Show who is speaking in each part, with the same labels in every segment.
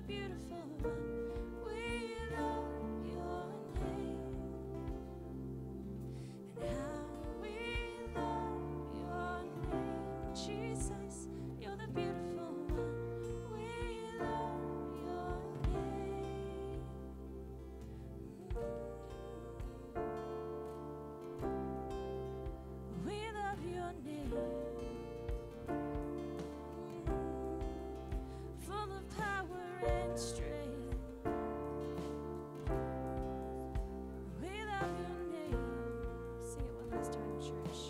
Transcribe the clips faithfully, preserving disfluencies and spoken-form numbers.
Speaker 1: beautiful one. We love your name. And how we love your name. Jesus, you're the beautiful one. We love your name. We love your name. Full of power and strength. We love your name. Sing it one last time, church.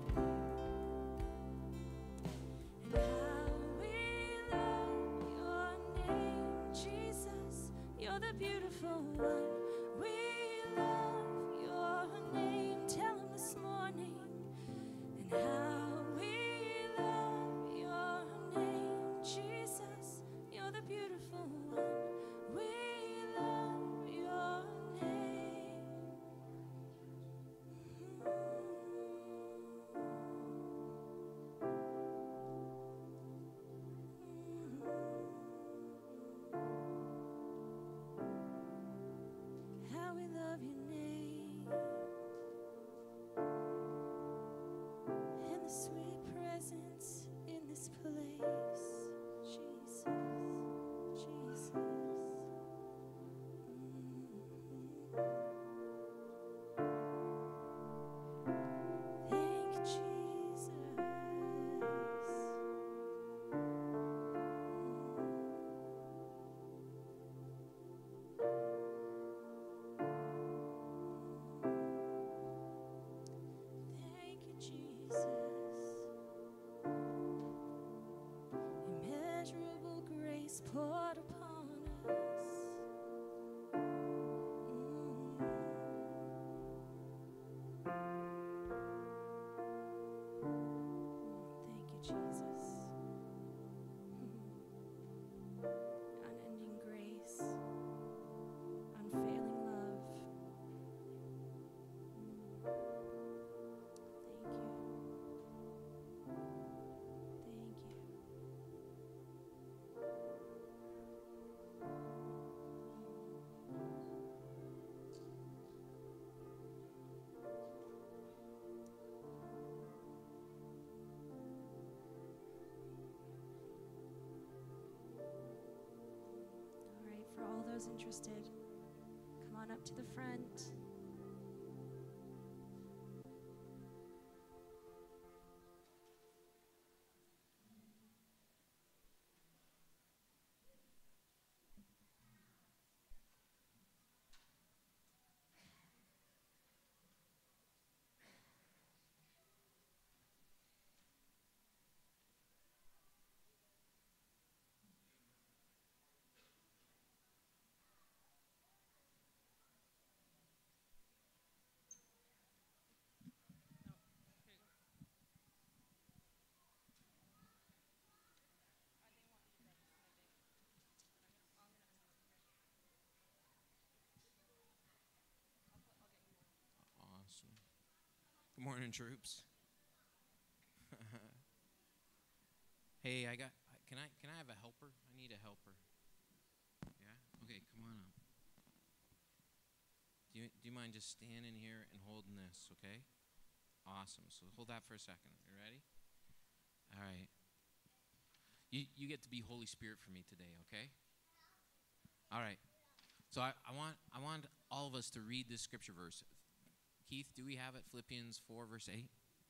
Speaker 1: And how we love your name, Jesus. You're the beautiful one. We love your name. Tell him this morning. And how we love your name, Jesus. You're the beautiful one. We love your name. How we love your name. And the sweet presence in this place. Jesus, Jesus. Thank you, Jesus. Thank you, Jesus. Immeasurable grace poured upon us. Mm. Thank you, Jesus. Unending grace, unfailing love. Thank you. Thank you. All right, for all those interested, come on up to the front.
Speaker 2: Awesome. Good morning, troops. Hey, I got. Can I can I have a helper? I need a helper. Yeah. Okay, come on up. Do you do you mind just standing here and holding this? Okay. Awesome. So hold that for a second. You ready? All right. You you get to be Holy Spirit for me today. Okay. All right. So I, I want I want all of us to read this scripture verse. Keith, do we have it? Philippians four, verse eight?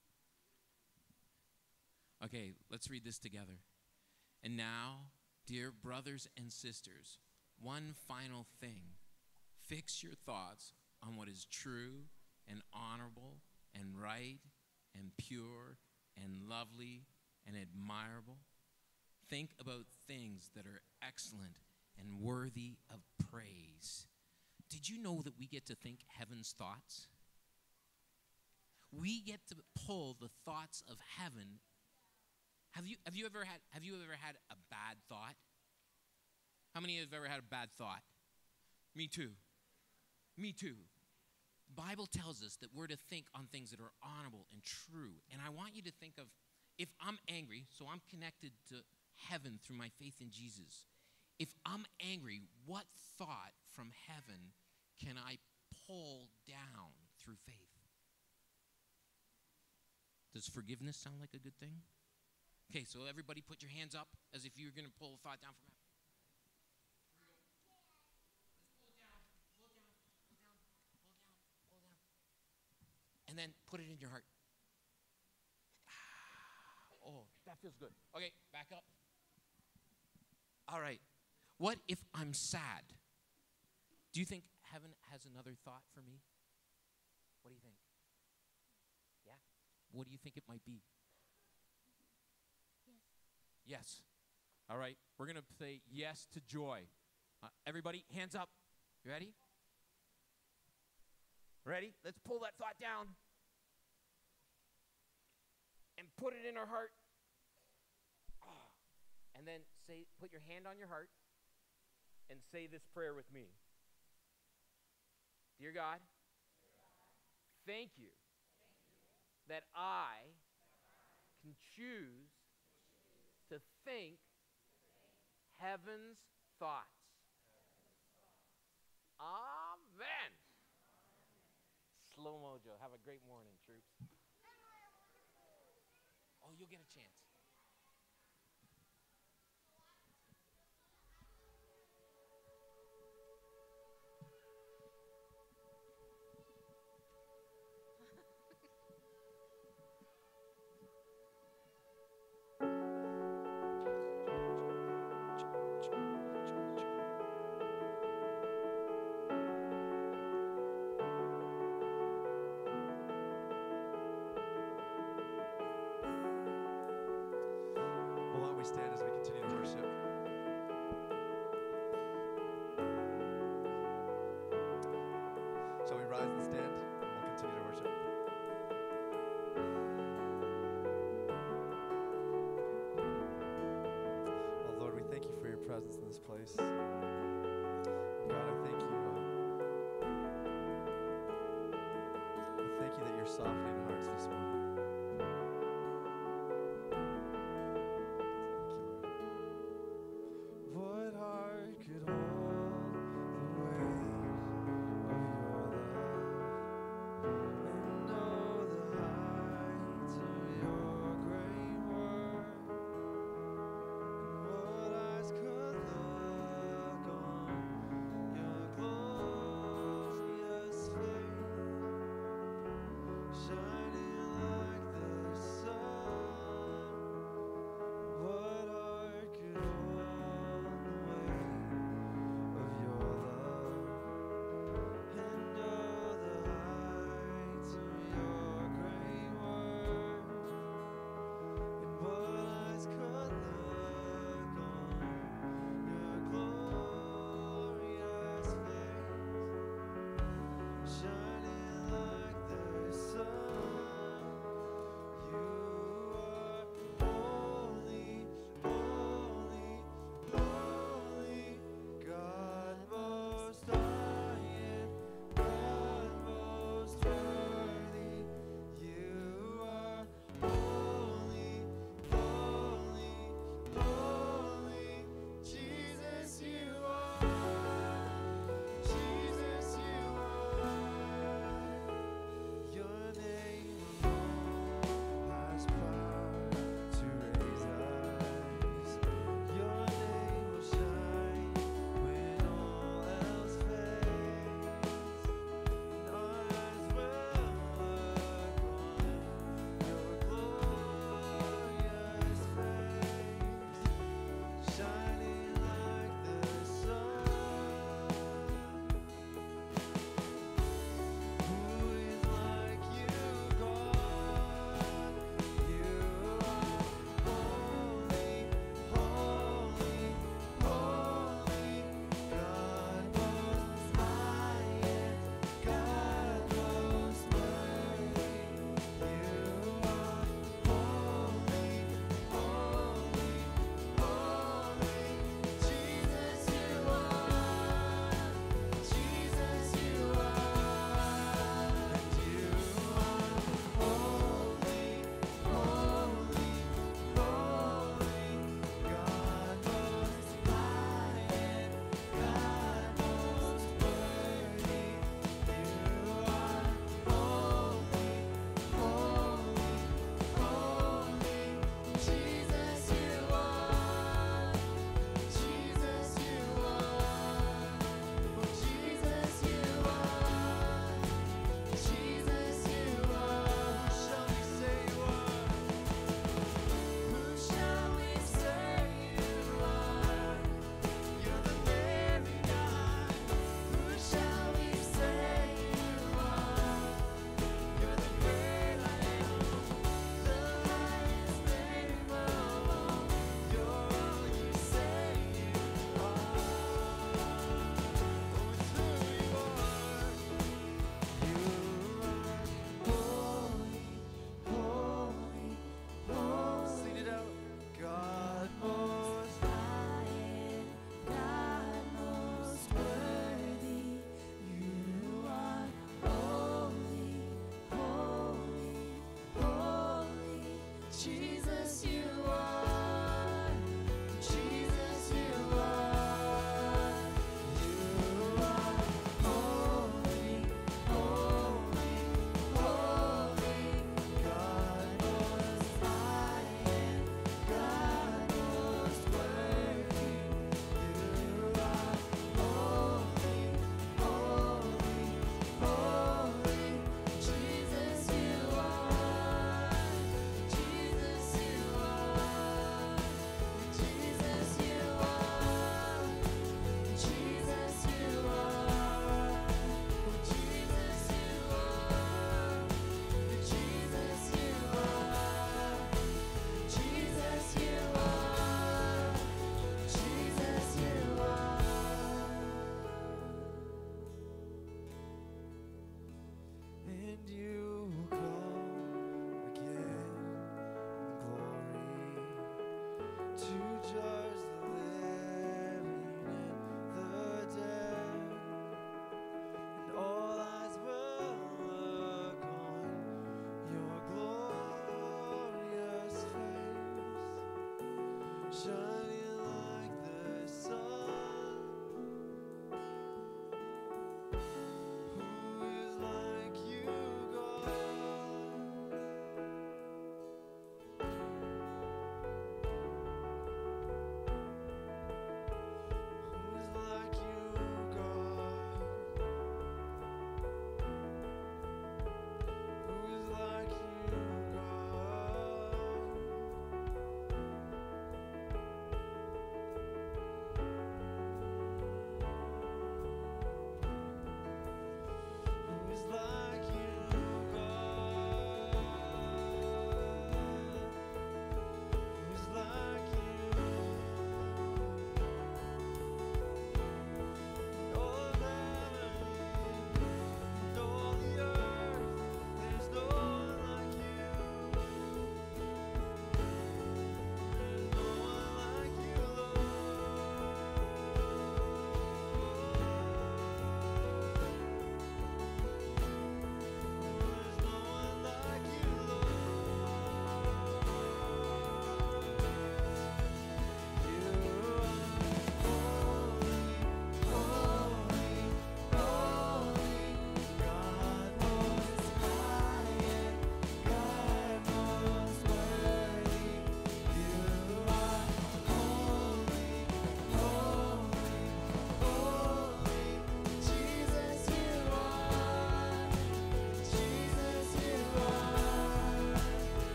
Speaker 2: Okay, let's read this together. And now, dear brothers and sisters, one final thing. Fix your thoughts on what is true and honorable and right and pure and lovely and admirable. Think about things that are excellent and worthy of praise. Did you know that we get to think heaven's thoughts? We get to pull the thoughts of heaven. Have you have you ever had have you ever had a bad thought? How many of you have ever had a bad thought? Me too. Me too. The Bible tells us that we're to think on things that are honorable and true. And I want you to think of, if I'm angry, so I'm connected to heaven through my faith in Jesus. If I'm angry, what thought from heaven can I pull down through faith? Does forgiveness sound like a good thing? Okay, so everybody put your hands up as if you were going to pull a thought down from heaven. And then put it in your heart. Oh, that feels good. Okay, back up. All right. What if I'm sad? Do you think heaven has another thought for me? What do you think? Yeah? What do you think it might be?
Speaker 1: Yes.
Speaker 2: Yes. All right. We're going to say yes to joy. Uh, everybody, hands up. You ready? Ready? Let's pull that thought down and put it in our heart. Oh. And then say, put your hand on your heart and say this prayer with me. Dear God, thank you that I can choose to think heaven's thoughts. Amen. Slow mojo. Have a great morning, troops. Oh, you'll get a chance.
Speaker 3: Well, why don't we stand as we continue to worship? Shall we rise and stand? And we'll continue to worship. Well, Lord, we thank you for your presence in this place. God, I thank you. Uh, I thank you that you're softening hearts this morning. What heart could hold the weight of your love and know the heights of your great word? What eyes could look on your glorious face, shining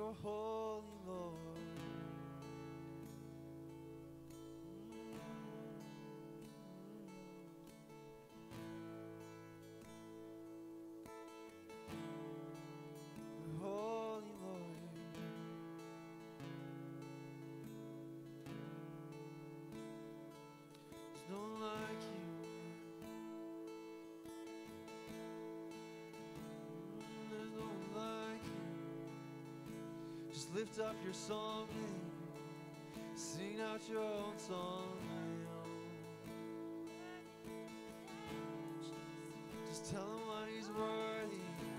Speaker 3: You're holy, Lord. You're holy, Lord. There's no one like you. There's no one like you. Just lift up your song and sing out your own song. Just tell him why he's worthy.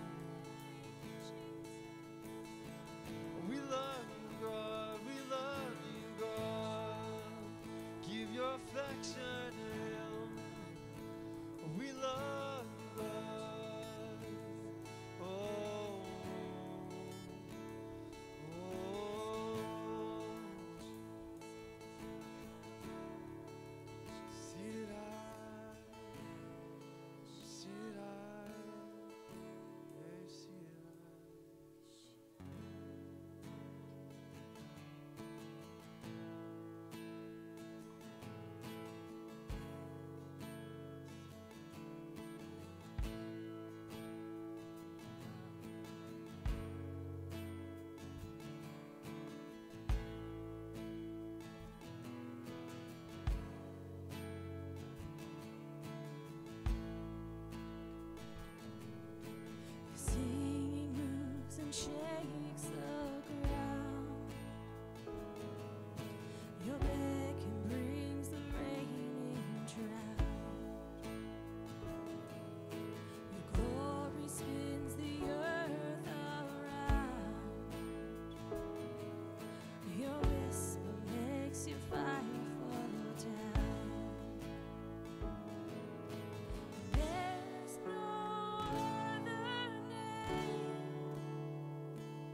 Speaker 3: We love you, God. We love you, God. Give your affection to him. We love you, God. Oh, oh. Seated high, seated high, yeah, seated
Speaker 1: Singing moves and shakes the ground. Your beckon brings the raining drought. Your glory spins the earth around. Your whisper makes your fire fall down. There's no other name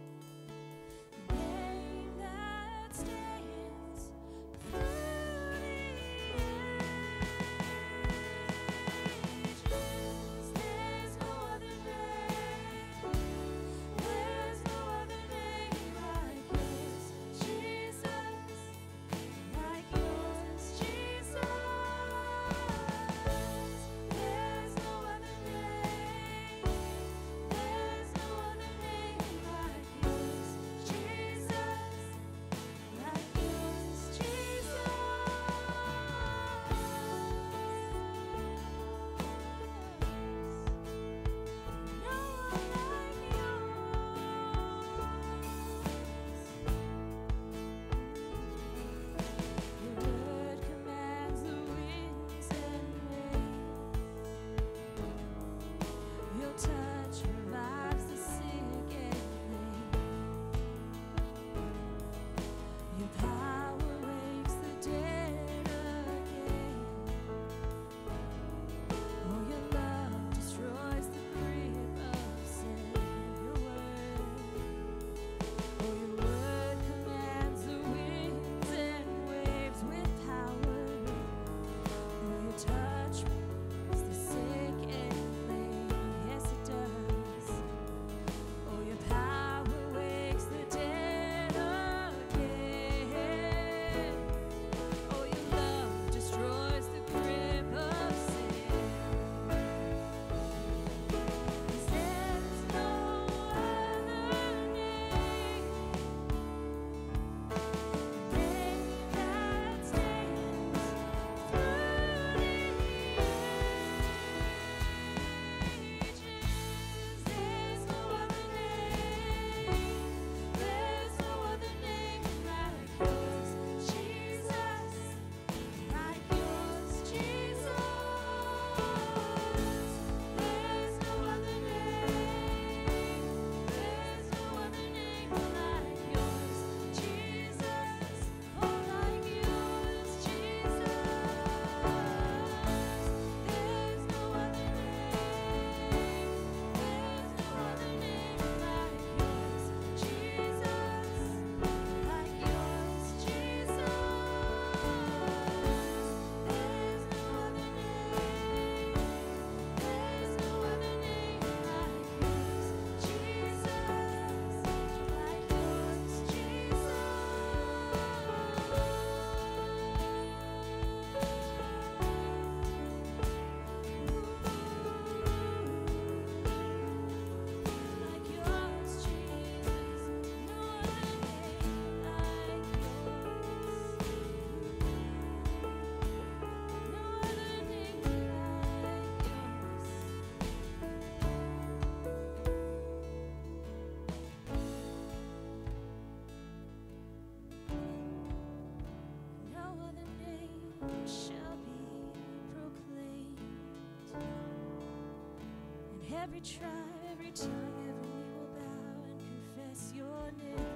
Speaker 1: every tribe, every tongue, every knee will bow and confess your name.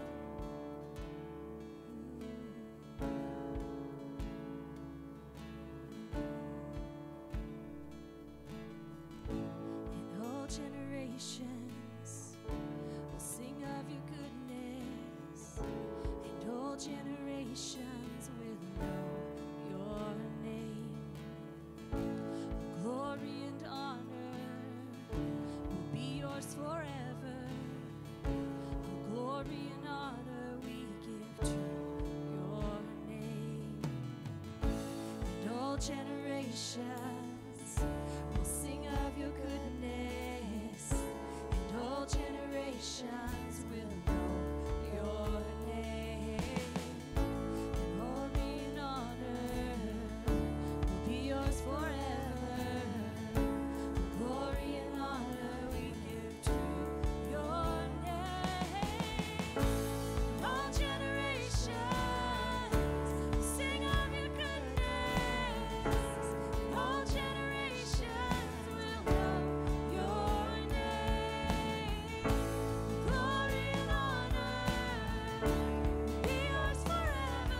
Speaker 1: And all generations will sing of your goodness, and all generations will know your name. Glory and honor will be yours forever. Glory and honor we give to your name. And all generations will sing of your goodness, and all generations will know your name. Glory and honor will be yours forever. Glory and honor we give to your name. All generations will sing of your goodness, and all generations will know your name. Glory and honor will be yours forever.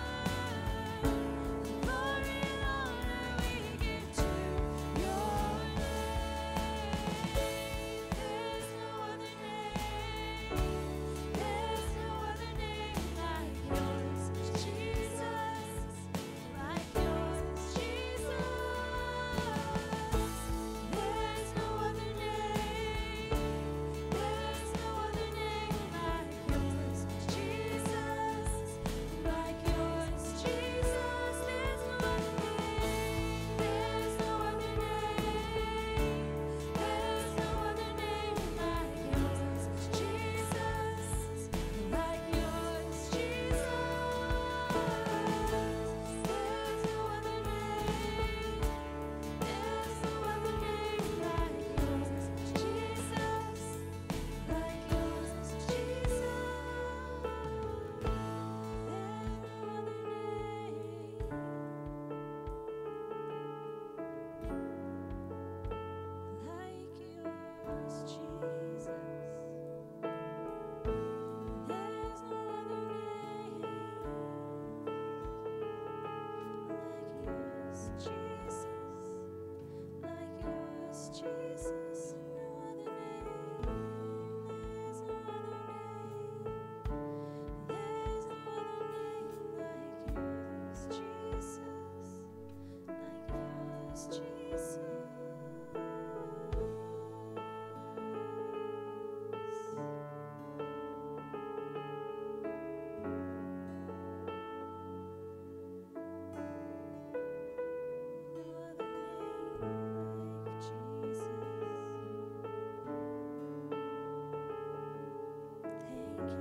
Speaker 1: Glory and honor we give to your name. There's no other name. There's no other name like yours, Jesus. Like yours, Jesus. There's no other name. There's no other name like yours, Jesus. Like yours, Jesus. There's no other name. There's no other name. There's no other name like yours, Jesus. Like yours, Jesus. There's no other name. There's no other name like yours, Jesus. Like yours, Jesus. There's no other name like yours, Jesus. There's no other name like yours, Jesus. Like yours, Jesus. No other name. There's no other name. There's no other name like yours, Jesus. Like yours, Jesus. No other name like Jesus. Thank you.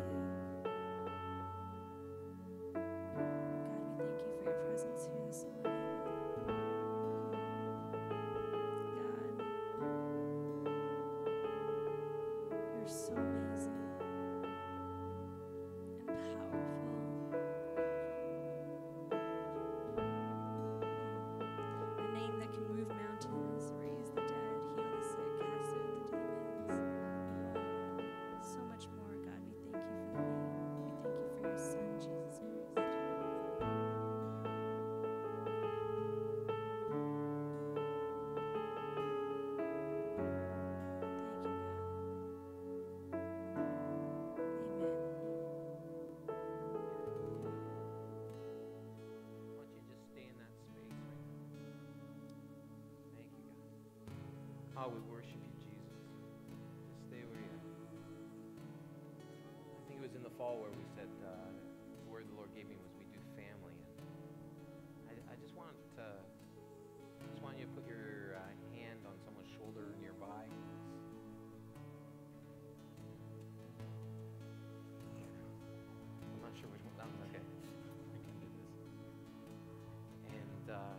Speaker 1: God, we thank you for your presence here this morning. God, you're so amazing and powerful. A name that can move mountains, raise the dead, heal the sick, cast out the demons. So much more, God. We thank you for the name. We thank you for your Son, Jesus Christ. Thank you, God. Amen.
Speaker 2: Why don't you just stay in that space right now? Thank you, God. Oh, we worship you, Jesus. Just stay where you are. I think it was in the fall where we said uh, the word the Lord gave me was we do family. And I, I just want to, just want you to put your uh, hand on someone's shoulder nearby. I'm not sure which one. That one, okay. I can do this. And uh,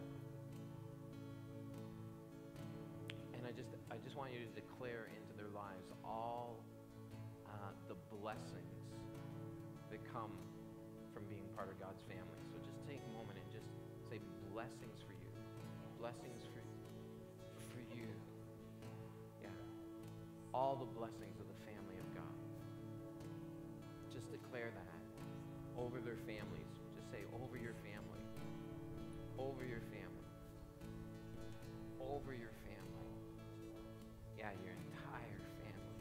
Speaker 2: and I just I just want you to declare into their lives all uh, the blessings that come from being part of God's family. So just take a moment and just say blessings for you. Blessings for, for you. Yeah.
Speaker 4: all the blessings of the family of God. Just declare that over their families. Just say, over your family. Over your family. Over your family. Yeah, your entire family.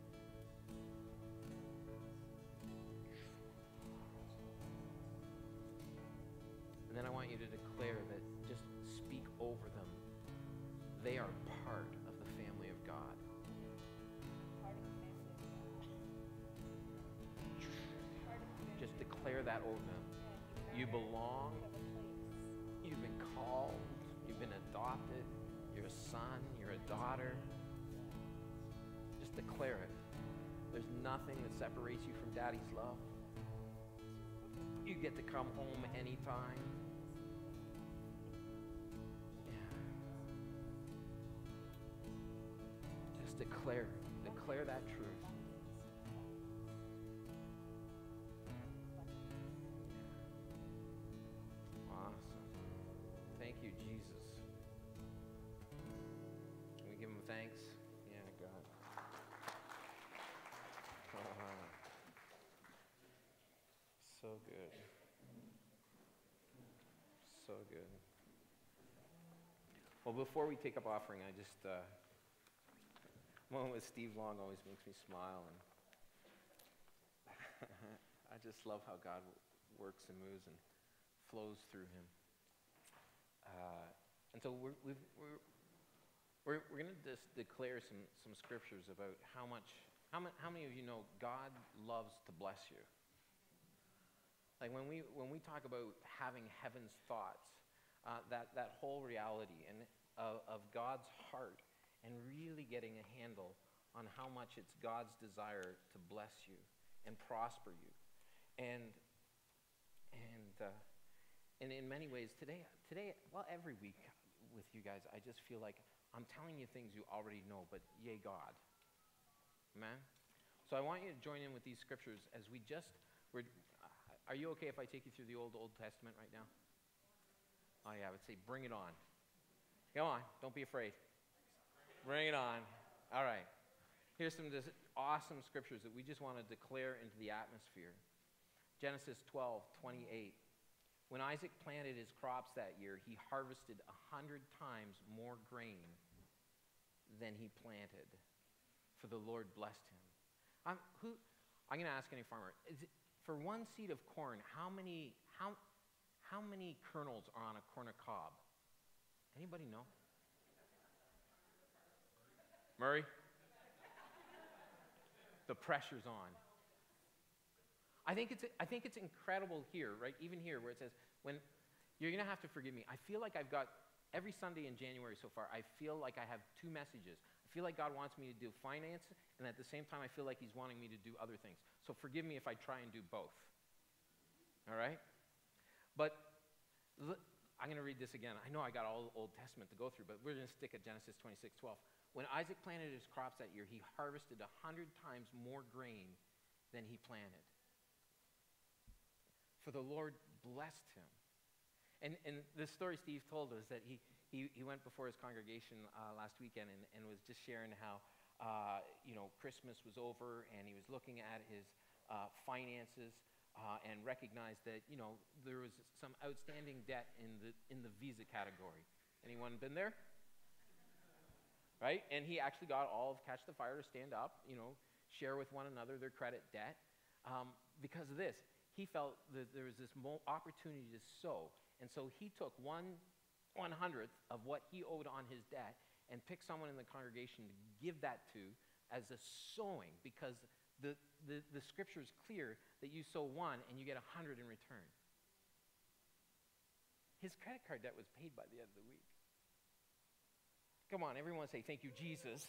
Speaker 4: And then I want you to declare that, just speak over them. They are part of the family of God. Just declare that over them. You belong. You've been called. You've been adopted. You're a son. You're a daughter. Just declare it. There's nothing that separates you from Daddy's love. You get to come home anytime. Yeah. Just declare. Declare that truth. Thank you, Jesus. Can we give him thanks? Yeah, God. Uh, so good. So good. Well, before we take up offering, I just, uh, moment with Steve Long always makes me smile, and I just love how God works and moves and flows through him. Uh, and so we're we've, we're we're, we're going to just declare some some scriptures about how much how many how many of you know God loves to bless you. Like when we when we talk about having heaven's thoughts, uh, that that whole reality and uh, of God's heart, and really getting a handle on how much it's God's desire to bless you and prosper you, and and. Uh, And in many ways, today, today, well, every week with you guys, I just feel like I'm telling you things you already know, but yay, God. Amen? So I want you to join in with these scriptures as we just, we're, are you okay if I take you through the Old, Old Testament right now? Oh, yeah, I would say bring it on. Come on, don't be afraid. Bring it on. All right. Here's some just awesome scriptures that we just want to declare into the atmosphere. Genesis twelve twenty-eight. When Isaac planted his crops that year, he harvested a hundred times more grain than he planted, for the Lord blessed him. I'm, who, I'm going to ask any farmer, is it, for one seed of corn, how many, how, how many kernels are on a corn of cob? Anybody know? Murray? The pressure's on. I think it's I think it's incredible here, right? Even here where it says, when you're going to have to forgive me. I feel like I've got, every Sunday in January so far, I feel like I have two messages. I feel like God wants me to do finance, and at the same time, I feel like he's wanting me to do other things. So forgive me if I try and do both. All right? But l- I'm going to read this again. I know I got all the Old Testament to go through, but we're going to stick at Genesis twenty-six twelve. When Isaac planted his crops that year, he harvested a hundred times more grain than he planted. For the Lord blessed him. And and the story Steve told us that he he, he went before his congregation uh, last weekend and, and was just sharing how uh, you know Christmas was over, and he was looking at his uh, finances uh, and recognized that you know there was some outstanding debt in the in the Visa category. Anyone been there? Right? And he actually got all of Catch the Fire to stand up, you know, share with one another their credit debt um, because of this. He felt that there was this mo- opportunity to sow. And so he took one one hundredth of what he owed on his debt and picked someone in the congregation to give that to as a sowing, because the, the, the scripture is clear that you sow one and you get a hundred in return. His credit card debt was paid by the end of the week. Come on, everyone say, thank you, Jesus.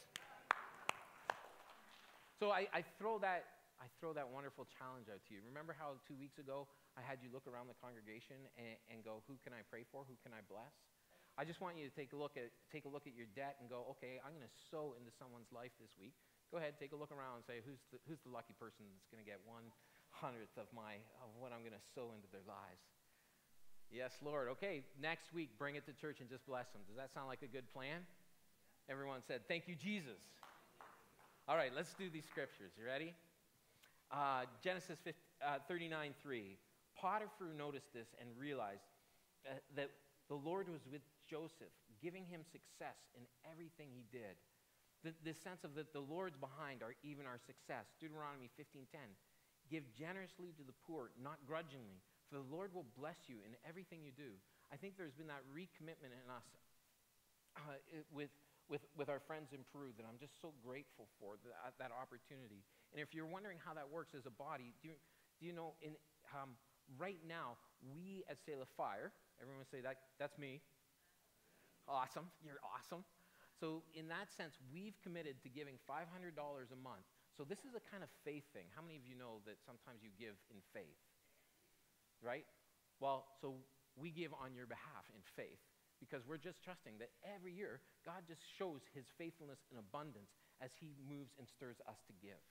Speaker 4: So I, I throw that I throw that wonderful challenge out to you. Remember how two weeks ago I had you look around the congregation and, and go, who can I pray for? Who can I bless? I just want you to take a look at take a look at your debt and go, okay, I'm going to sow into someone's life this week. Go ahead, take a look around and say, who's the, who's the lucky person that's going to get one hundredth of my of what I'm going to sow into their lives? Yes, Lord. Okay, next week, bring it to church and just bless them. Does that sound like a good plan? Everyone said, thank you, Jesus. All right, let's do these scriptures. You ready? Uh, Genesis thirty-nine three. Potiphar noticed this and realized uh, that the Lord was with Joseph, giving him success in everything he did. The, the sense of that the Lord's behind our, even our success. Deuteronomy fifteen ten. Give generously to the poor, not grudgingly, for the Lord will bless you in everything you do. I think there's been that recommitment in us uh, it, with, with, with our friends in Peru that I'm just so grateful for, that, that opportunity. And if you're wondering how that works as a body, do you, do you know, in um, right now, we at Sail of Fire, everyone say that, that's me. Awesome, you're awesome. So in that sense, we've committed to giving five hundred dollars a month. So this is a kind of faith thing. How many of you know that sometimes you give in faith? Right? Well, so we give on your behalf in faith because we're just trusting that every year God just shows his faithfulness in abundance as he moves and stirs us to give.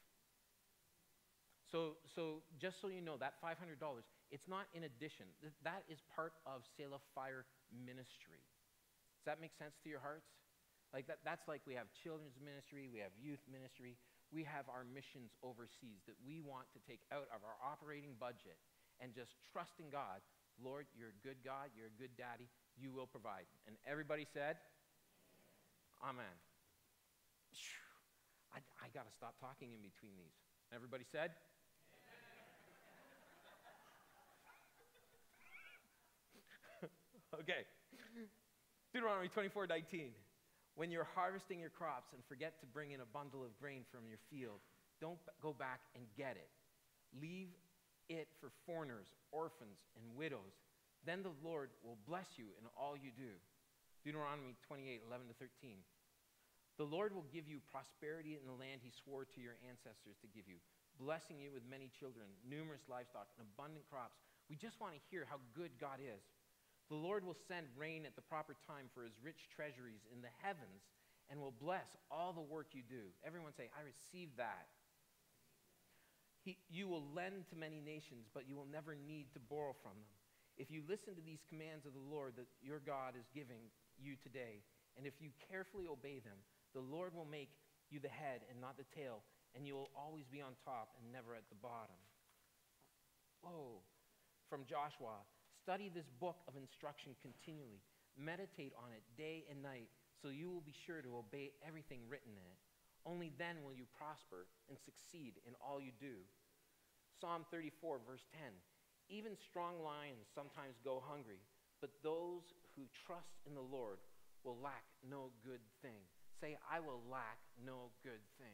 Speaker 4: So, so just so you know, that five hundred dollars, it's not in addition. Th- that is part of Sail of Fire ministry. Does that make sense to your hearts? Like that, that's like we have children's ministry, we have youth ministry, we have our missions overseas that we want to take out of our operating budget and just trust in God. Lord, you're a good God, you're a good daddy, you will provide. And everybody said, Amen. I, I got to stop talking in between these. Everybody said? Okay. Deuteronomy twenty-four nineteen. When you're harvesting your crops and forget to bring in a bundle of grain from your field, don't b- go back and get it. Leave it for foreigners, orphans, and widows. Then the Lord will bless you in all you do. Deuteronomy twenty-eight eleven to thirteen. The Lord will give you prosperity in the land he swore to your ancestors to give you, blessing you with many children, numerous livestock, and abundant crops. We just want to hear how good God is. The Lord will send rain at the proper time for his rich treasuries in the heavens and will bless all the work you do. Everyone say, I receive that. He, you will lend to many nations, but you will never need to borrow from them. If you listen to these commands of the Lord that your God is giving you today, and if you carefully obey them, the Lord will make you the head and not the tail, and you will always be on top and never at the bottom. Oh, from Joshua. Study this book of instruction continually. Meditate on it day and night, so you will be sure to obey everything written in it. Only then will you prosper and succeed in all you do. Psalm thirty-four, verse ten. Even strong lions sometimes go hungry, but those who trust in the Lord will lack no good thing. Say, I will lack no good thing.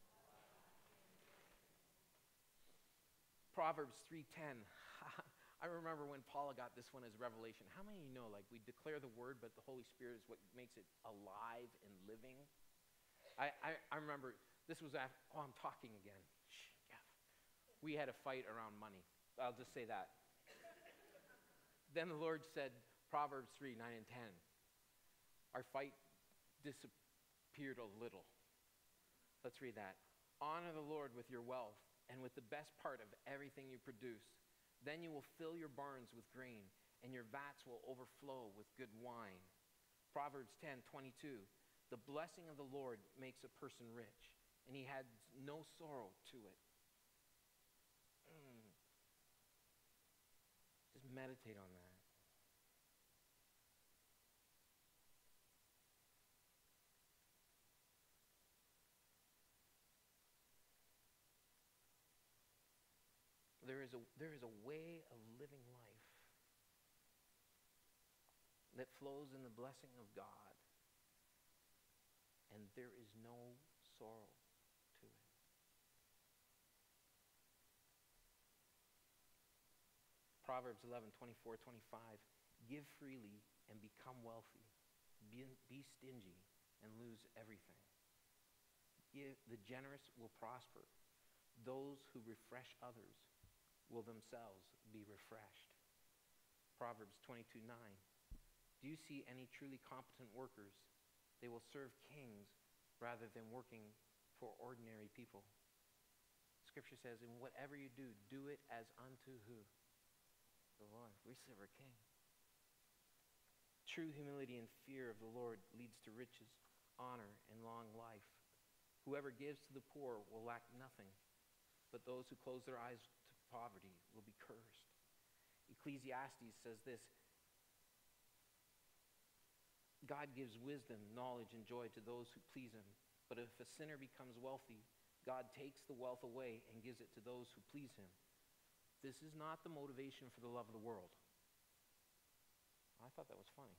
Speaker 4: Proverbs three ten. I remember when Paula got this one as revelation. How many of you know, like, we declare the word, but the Holy Spirit is what makes it alive and living? I, I, I remember this was after, oh, I'm talking again. Shh, Jeff. We had a fight around money. I'll just say that. Then the Lord said, Proverbs three, nine and ten. Our fight disappeared a little. Let's read that. Honor the Lord with your wealth and with the best part of everything you produce. Then you will fill your barns with grain, and your vats will overflow with good wine. Proverbs ten twenty-two. The blessing of the Lord makes a person rich, and he has no sorrow to it. Mm. Just meditate on that. There is a, there is a way of living life that flows in the blessing of God, and there is no sorrow to it. Proverbs eleven, twenty-four, twenty-five. Give freely and become wealthy. Be, be stingy and lose everything. Give, the generous will prosper. Those who refresh others will themselves be refreshed. Proverbs twenty-two, nine. Do you see any truly competent workers? They will serve kings rather than working for ordinary people. Scripture says, in whatever you do, do it as unto who? The Lord. We serve our King. True humility and fear of the Lord leads to riches, honor, and long life. Whoever gives to the poor will lack nothing, but those who close their eyes to poverty will be cursed. Ecclesiastes says this: God gives wisdom, knowledge, and joy to those who please him. But if a sinner becomes wealthy, God takes the wealth away and gives it to those who please him. This is not the motivation for the love of the world. I thought that was funny.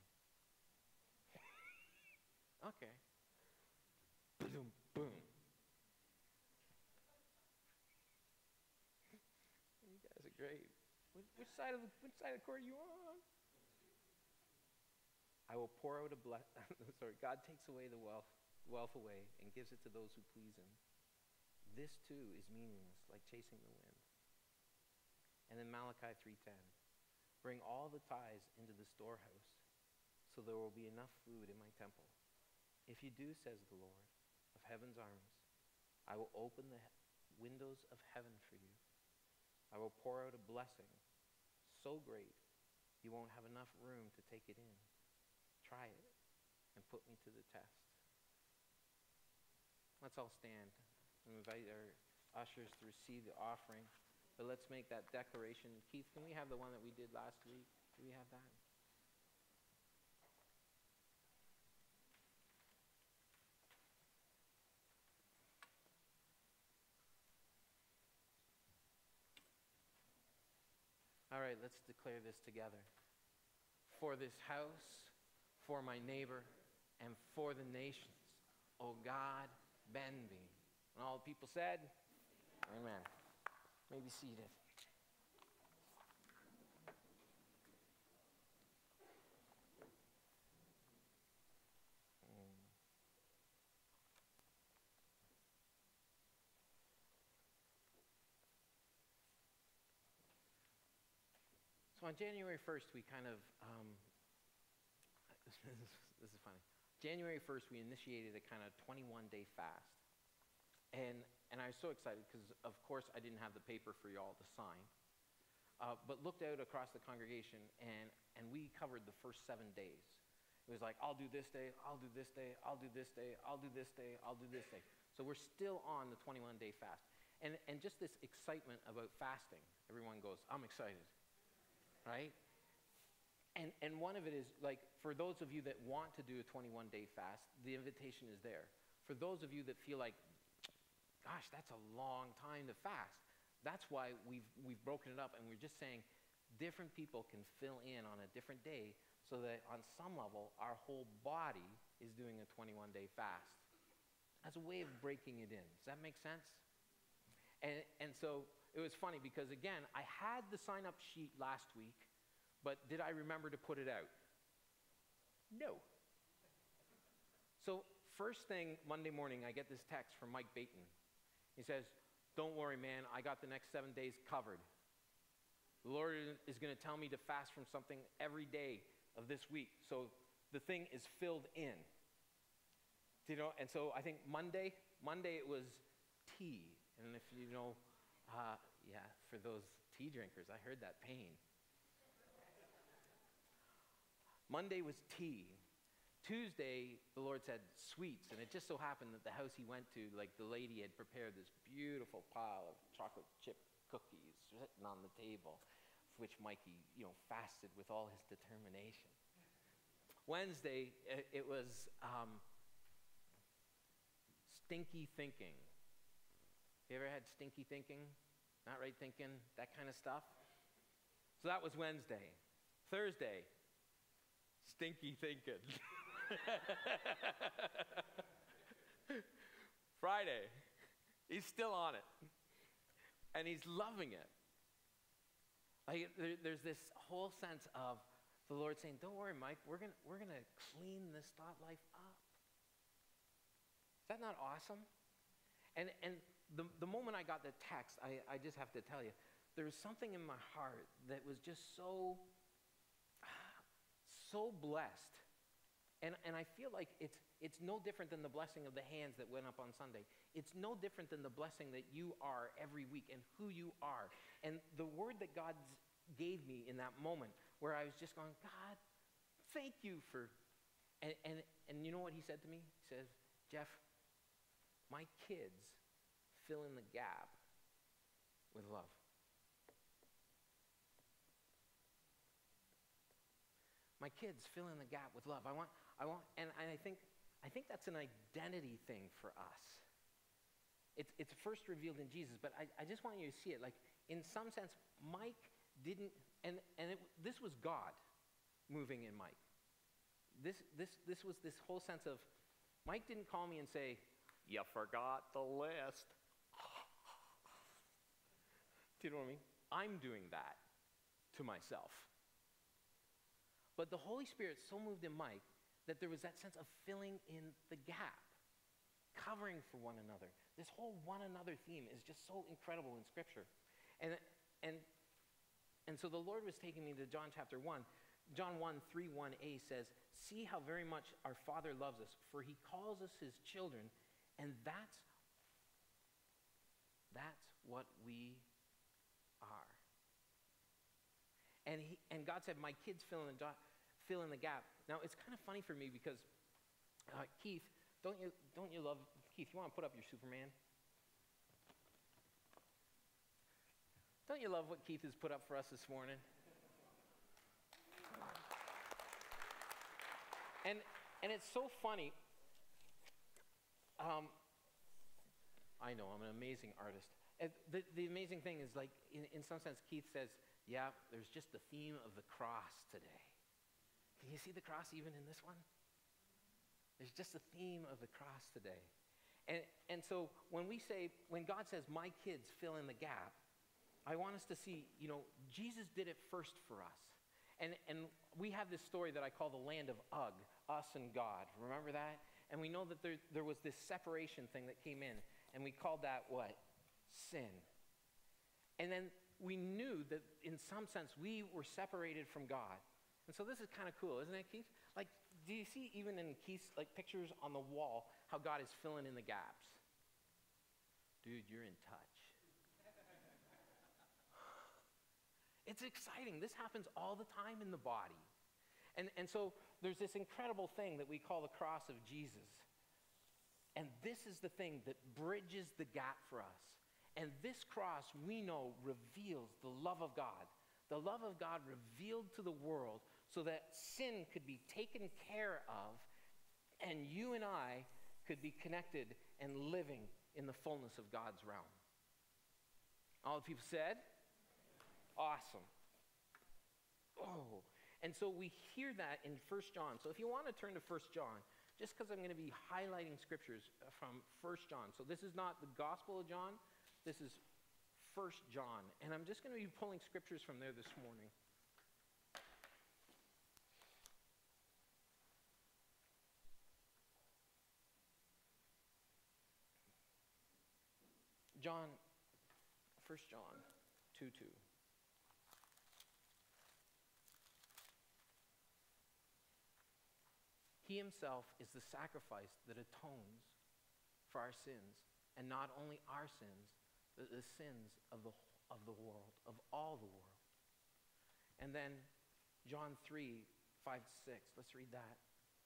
Speaker 4: Okay. Boom, boom. You guys are great. Which, which side of the which side of the court are you on? I will pour out a bless. Sorry, God takes away the wealth, wealth away and gives it to those who please him. This too is meaningless, like chasing the wind. And then Malachi three ten, bring all the tithes into the storehouse, so there will be enough food in my temple. If you do, says the Lord of heaven's armies, I will open the windows of heaven for you. I will pour out a blessing so great you won't have enough room to take it in. Try it and put me to the test. Let's all stand and invite our ushers to receive the offering. But let's make that declaration. Keith, can we have the one that we did last week? Do we have that? All right, let's declare this together. For this house, for my neighbor, and for the nations, O God, bend me. And all the people said, amen. You may be seated. So on January first, we kind of, um, this, is, this is funny. January first, we initiated a kind of twenty-one day fast. And, and I was so excited because, of course, I didn't have the paper for y'all to sign. Uh, but looked out across the congregation, and, and we covered the first seven days. It was like, I'll do this day, I'll do this day, I'll do this day, I'll do this day, I'll do this day. So we're still on the twenty-one day fast. And, and just this excitement about fasting. Everyone goes, I'm excited. Right? And and one of it is, like, for those of you that want to do a twenty-one day fast, the invitation is there. For those of you that feel like, gosh, that's a long time to fast, that's why we've we've broken it up, and we're just saying different people can fill in on a different day, so that on some level our whole body is doing a twenty-one day fast. As a way of breaking it in. Does that make sense? And and so it was funny because, again, I had the sign-up sheet last week, but did I remember to put it out? No. So first thing Monday morning, I get this text from Mike Baton. He says, don't worry, man, I got the next seven days covered. The Lord is going to tell me to fast from something every day of this week. So the thing is filled in. You know, and so I think Monday, Monday it was tea. And if you know, uh, yeah, for those tea drinkers, I heard that pain. Monday was tea. Tuesday, the Lord said sweets, and it just so happened that the house he went to, like, the lady had prepared this beautiful pile of chocolate chip cookies sitting on the table, which Mikey, you know, fasted with all his determination. Wednesday, it, it was um, stinky thinking. You ever had stinky thinking? Not right thinking, that kind of stuff? So that was Wednesday. Thursday, stinky thinking. Friday, he's still on it. And he's loving it. Like, there, there's this whole sense of the Lord saying, don't worry, Mike, we're gonna we're gonna clean this thought life up. Is that not awesome? And and the, the moment I got the text, I, I just have to tell you, there was something in my heart that was just so, so blessed. And and I feel like it's it's no different than the blessing of the hands that went up on Sunday. It's no different than the blessing that you are every week and who you are. And the word that God gave me in that moment where I was just going, God, thank you for, and, and, and you know what he said to me? He says, Jeff, my kids fill in the gap with love. My kids fill in the gap with love. I want, I want, and, and I think, I think that's an identity thing for us. It's, it's first revealed in Jesus, but I, I just want you to see it. Like, in some sense, Mike didn't, and, and it, this was God moving in Mike. This, this, this was this whole sense of, Mike didn't call me and say, "You forgot the list." Do you know what I mean? I'm doing that to myself. But the Holy Spirit so moved in Mike that there was that sense of filling in the gap, covering for one another. This whole one another theme is just so incredible in Scripture. And, and, and so the Lord was taking me to John chapter one. John one, three, one a says, "See how very much our Father loves us, for he calls us his children, and that's, that's what we are." And he, and God said, "My kids fill in the do- fill in the gap." Now it's kind of funny for me because uh, Keith, don't you don't you love Keith? You want to put up your Superman? Don't you love what Keith has put up for us this morning? And and it's so funny. Um, I know I'm an amazing artist. And the the amazing thing is, like, in, in some sense, Keith says, "Yeah, there's just the theme of the cross today." Can you see the cross even in this one? There's just the theme of the cross today. And and so when we say, when God says, "My kids fill in the gap," I want us to see, you know, Jesus did it first for us. And and we have this story that I call the land of Ugh, us and God. Remember that? And we know that there, there was this separation thing that came in, and we called that what? Sin. And then we knew that in some sense we were separated from God. And so this is kind of cool, isn't it, Keith? Like, do you see even in Keith's like pictures on the wall how God is filling in the gaps? Dude, you're in touch. It's exciting. This happens all the time in the body. And, and so there's this incredible thing that we call the cross of Jesus. And this is the thing that bridges the gap for us. And this cross, we know, reveals the love of God. The love of God revealed to the world so that sin could be taken care of and you and I could be connected and living in the fullness of God's realm. All the people said? Awesome. Oh, and so we hear that in First John. So if you want to turn to First John, just because I'm going to be highlighting scriptures from First John. So this is not the Gospel of John. This is First John. And I'm just going to be pulling scriptures from there this morning. John, First John two two. He himself is the sacrifice that atones for our sins, and not only our sins, but the sins of the of the world, of all the world. And then John three, five to six. Let's read that.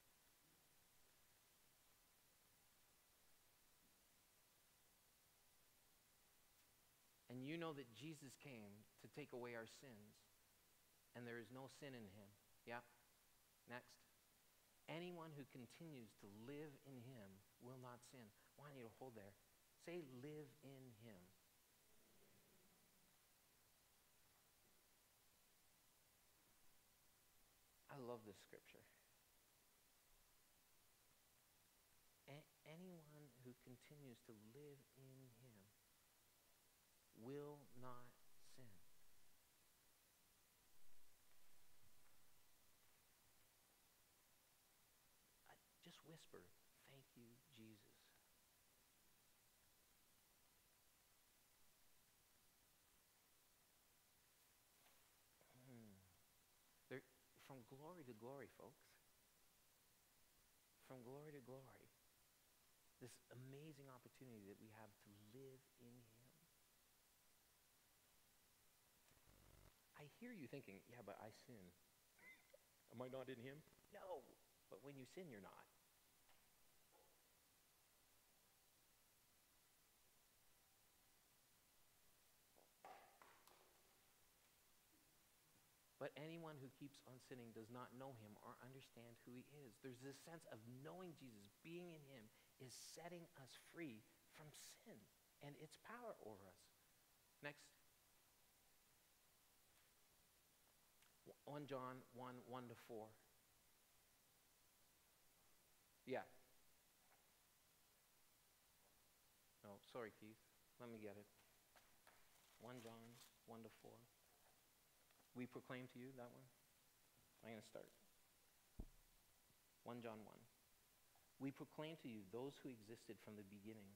Speaker 4: And you know that Jesus came to take away our sins, and there is no sin in him. Yep. Next. Anyone who continues to live in him will not sin. I want you to hold there. Say, live in him. I love this scripture. A- anyone who continues to live in him will not sin. Just whisper, "Thank you, Jesus." Hmm. They're from glory to glory, folks. From glory to glory. This amazing opportunity that we have to live in him. I hear you thinking, "Yeah, but I sin. Am I not in him?" No, but when you sin, you're not. But anyone who keeps on sinning does not know him or understand who he is. There's this sense of knowing Jesus, being in him, is setting us free from sin and its power over us. Next. First John one, one to four. Yeah. No, sorry, Keith. Let me get it. First John one to four. We proclaim to you, that one? I'm going to start. First John one. We proclaim to you those who existed from the beginning,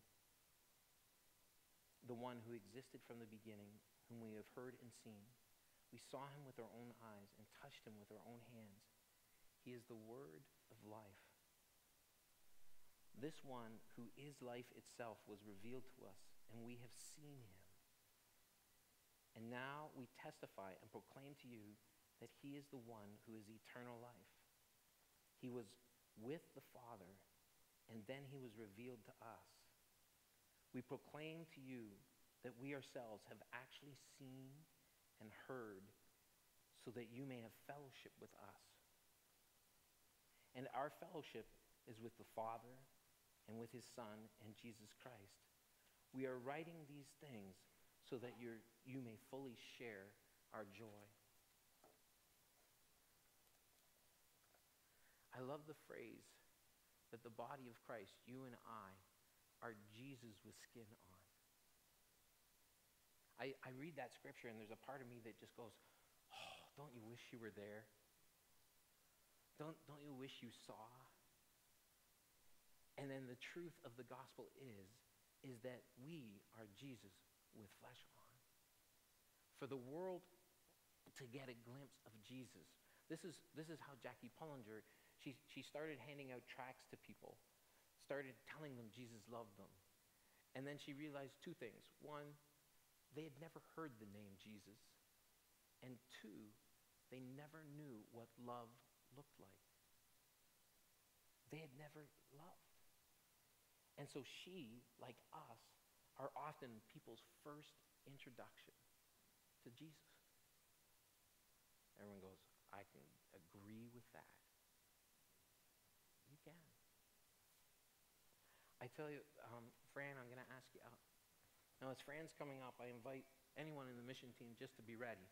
Speaker 4: the one who existed from the beginning, whom we have heard and seen. We saw him with our own eyes and touched him with our own hands. He is the word of life. This one who is life itself was revealed to us, and we have seen him. And now we testify and proclaim to you that he is the one who is eternal life. He was with the Father, and then he was revealed to us. We proclaim to you that we ourselves have actually seen and heard, so that you may have fellowship with us. And our fellowship is with the Father and with his Son and Jesus Christ. We are writing these things so that you're, you may fully share our joy. I love the phrase that the body of Christ, you and I, are Jesus with skin on. I, I read that scripture and there's a part of me that just goes, oh, don't you wish you were there? Don't, don't you wish you saw? And then the truth of the gospel is, is that we are Jesus with flesh on. For the world to get a glimpse of Jesus. This is, this is how Jackie Pullinger, she, she started handing out tracts to people, started telling them Jesus loved them. And then she realized two things. One, they had never heard the name Jesus. And two, they never knew what love looked like. They had never loved. And so she, like us, are often people's first introduction to Jesus. Everyone goes, I can agree with that. You can. I tell you, um, Fran, I'm going to ask you out. Now, as Fran's coming up, I invite anyone in the mission team just to be ready.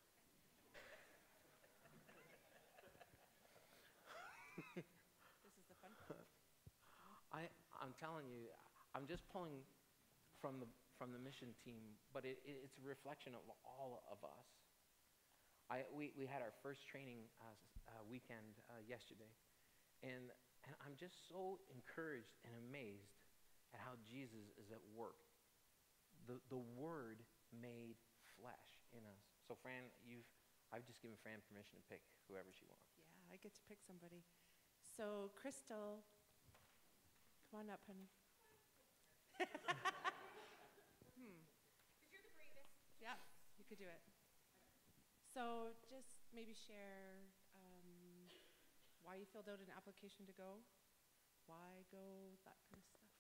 Speaker 1: This is the fun part.
Speaker 4: I, I'm telling you, I'm just pulling from the from the mission team, but it, it, it's a reflection of all of us. I, we, we had our first training uh, uh, weekend uh, yesterday, and, and I'm just so encouraged and amazed at how Jesus is at work. The, the Word made flesh in us. So Fran, you've, I've just given Fran permission to pick whoever she wants.
Speaker 1: Yeah, I get to pick somebody. So Crystal, come on up, honey. hmm.
Speaker 5: Because you're the bravest.
Speaker 1: Yeah, you could do it. So just maybe share um, why you filled out an application to go, why go, that kind of stuff.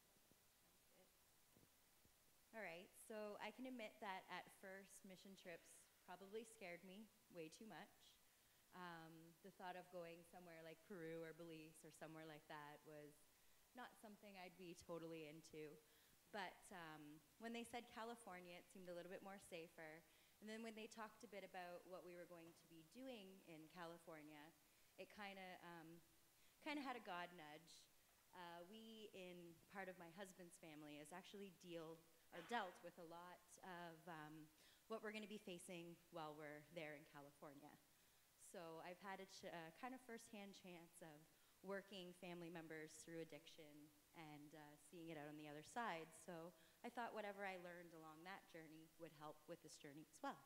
Speaker 5: All right, so I can admit that at first mission trips probably scared me way too much. Um, the thought of going somewhere like Peru or Belize or somewhere like that was not something I'd be totally into. But um, when they said California, it seemed a little bit more safer. And then when they talked a bit about what we were going to be doing in California, it kind of um, kind of had a God nudge. Uh, we, in part of my husband's family, is actually deal or dealt with a lot of um, what we're going to be facing while we're there in California. So I've had a ch- uh, kind of firsthand chance of working family members through addiction and uh, seeing it out on the other side. So I thought whatever I learned along that journey would help with this journey as well.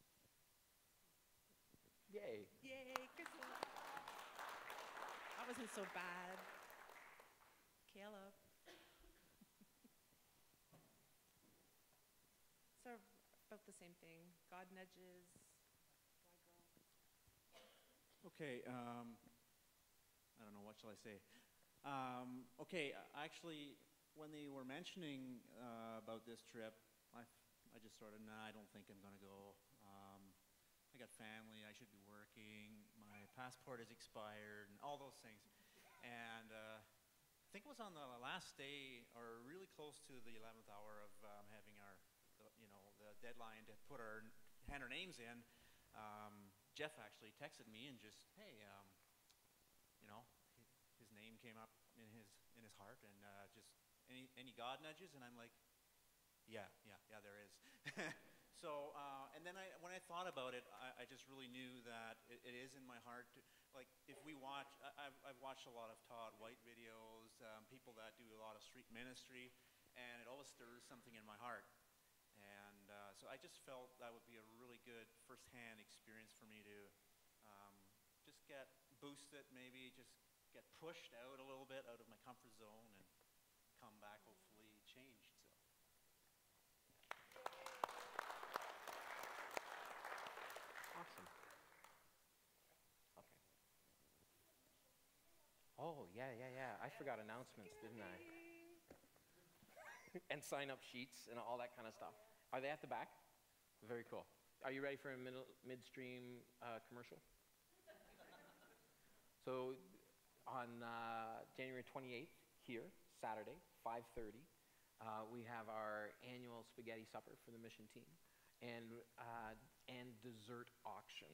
Speaker 4: Yay.
Speaker 1: Yay, Crystal. That wasn't so bad. Caleb. So about the same thing. God nudges. Why go?
Speaker 6: Okay, um, I don't know, what shall I say? Um, okay, uh, actually, when they were mentioning uh, about this trip, I, f- I just sort of, nah, I don't think I'm going to go. Um, I got family, I should be working, my passport is expired, and all those things. And uh, I think it was on the last day, or really close to the eleventh hour of um, having our, the, you know, the deadline to put our, hand our names in, um, Jeff actually texted me and just, hey, um, you know, his name came up in his in his heart, and uh, just any any God nudges, and I'm like, yeah, yeah, yeah, there is. So, uh, and then I, when I thought about it, I, I just really knew that it, it is in my heart. To, like, if we watch, I, I've, I've watched a lot of Todd White videos, um, people that do a lot of street ministry, and it always stirs something in my heart. And uh, so I just felt that would be a really good firsthand experience for me to um, just get boosted, maybe just get pushed out a little bit out of my comfort zone and come back hopefully changed. So.
Speaker 4: Awesome. Okay. Oh, yeah, yeah, yeah. I forgot announcements, didn't I? And sign-up sheets and all that kind of stuff. Are they at the back? Very cool. Are you ready for a mid- midstream uh, commercial? So on uh, January twenty-eighth, here, Saturday, five thirty, uh, we have our annual spaghetti supper for the mission team and, uh, and dessert auction.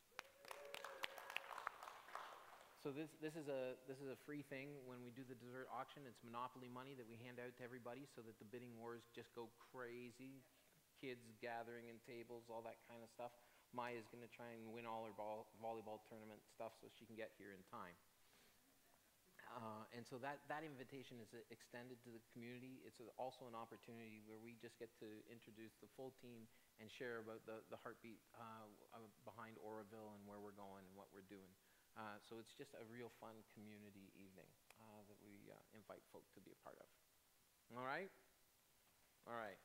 Speaker 4: So this, this, is a, this is a free thing. When we do the dessert auction, it's Monopoly money that we hand out to everybody so that the bidding wars just go crazy. Kids gathering in tables, all that kind of stuff. Maya's going to try and win all her ball, volleyball tournament stuff so she can get here in time. Uh, and so that, that invitation is extended to the community. It's a, also an opportunity where we just get to introduce the full team and share about the, the heartbeat uh, behind Oroville and where we're going and what we're doing. Uh, so it's just a real fun community evening uh, that we uh, invite folk to be a part of. All right? All right.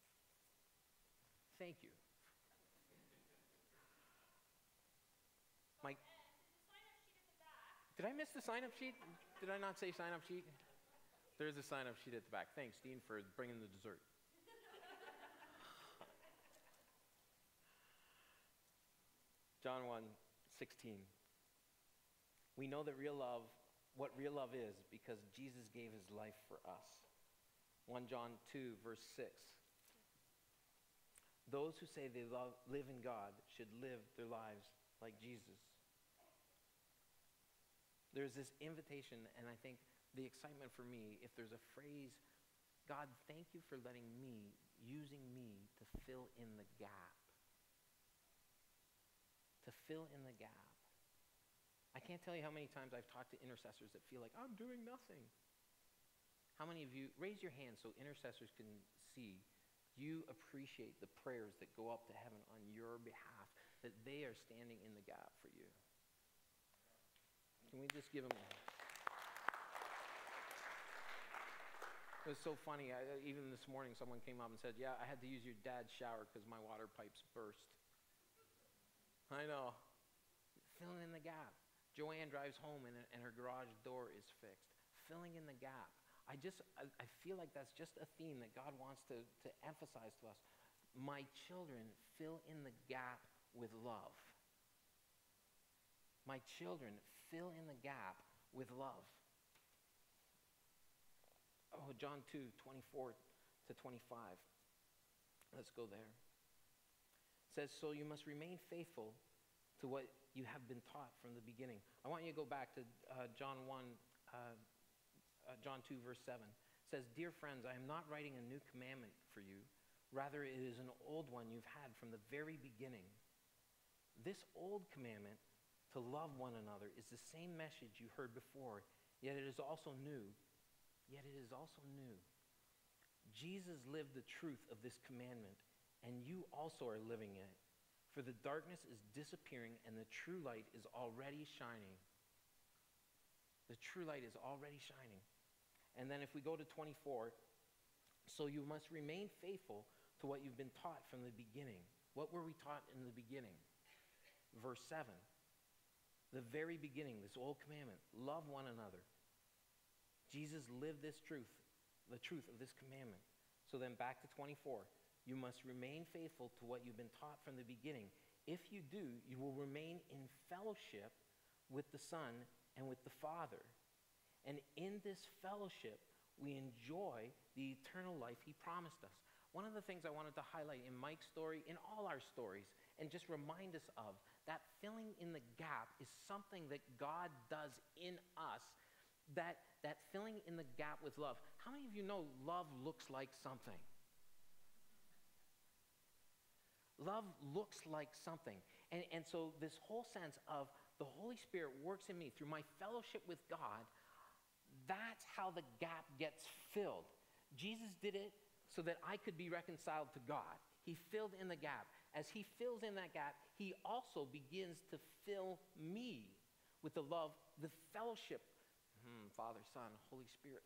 Speaker 4: Thank you. Mike? Did I miss the sign-up sheet? Did I not say sign-up sheet? There's a sign-up sheet at the back. Thanks, Dean, for bringing the dessert. John one sixteen. We know that real love, what real love is, because Jesus gave his life for us. First John two, verse six. Those who say they love, live in God should live their lives like Jesus. There's this invitation, and I think the excitement for me, if there's a phrase, God, thank you for letting me, using me to fill in the gap. To fill in the gap. I can't tell you how many times I've talked to intercessors that feel like, I'm doing nothing. How many of you, raise your hand so intercessors can see, you appreciate the prayers that go up to heaven on your behalf, that they are standing in the gap for you. Can we just give them a... It was so funny. I, even this morning, someone came up and said, yeah, I had to use your dad's shower because my water pipes burst. I know. Filling in the gap. Joanne drives home and, and her garage door is fixed. Filling in the gap. I just, I, I feel like that's just a theme that God wants to, to emphasize to us. My children, fill in the gap with love. My children, fill in the gap with love. Oh, John two, twenty-four to twenty-five. Let's go there. It says, so you must remain faithful to what you have been taught from the beginning. I want you to go back to uh, John one, uh, uh, John two, verse seven. It says, dear friends, I am not writing a new commandment for you. Rather, it is an old one you've had from the very beginning. This old commandment, to love one another, is the same message you heard before, yet it is also new. Yet it is also new. Jesus lived the truth of this commandment, and you also are living it. For the darkness is disappearing, and the true light is already shining. The true light is already shining. And then if we go to twenty-four, so you must remain faithful to what you've been taught from the beginning. What were we taught in the beginning? Verse seven. The very beginning, this old commandment, love one another. Jesus lived this truth, the truth of this commandment. So then back to twenty-four. You must remain faithful to what you've been taught from the beginning. If you do, you will remain in fellowship with the Son and with the Father. And in this fellowship, we enjoy the eternal life he promised us. One of the things I wanted to highlight in Mike's story, in all our stories, and just remind us of, that filling in the gap is something that God does in us, that, that filling in the gap with love. How many of you know love looks like something? Love looks like something. And, and so this whole sense of the Holy Spirit works in me through my fellowship with God, that's how the gap gets filled. Jesus did it so that I could be reconciled to God. He filled in the gap. As he fills in that gap, he also begins to fill me with the love, the fellowship, hmm, Father, Son, Holy Spirit,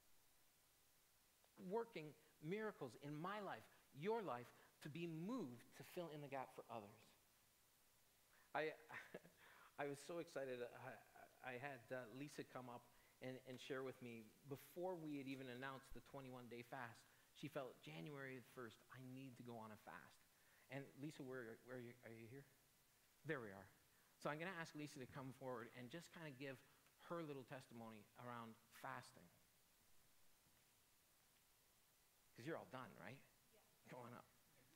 Speaker 4: working miracles in my life, your life, to be moved to fill in the gap for others. I, I was so excited. I, I had uh, Lisa come up and, and share with me, before we had even announced the twenty-one day fast, she felt January first, I need to go on a fast. And Lisa, where, where are, you, are you here? There we are. So I'm going to ask Lisa to come forward and just kind of give her little testimony around fasting. Because you're all done, right? Yeah. Go on up.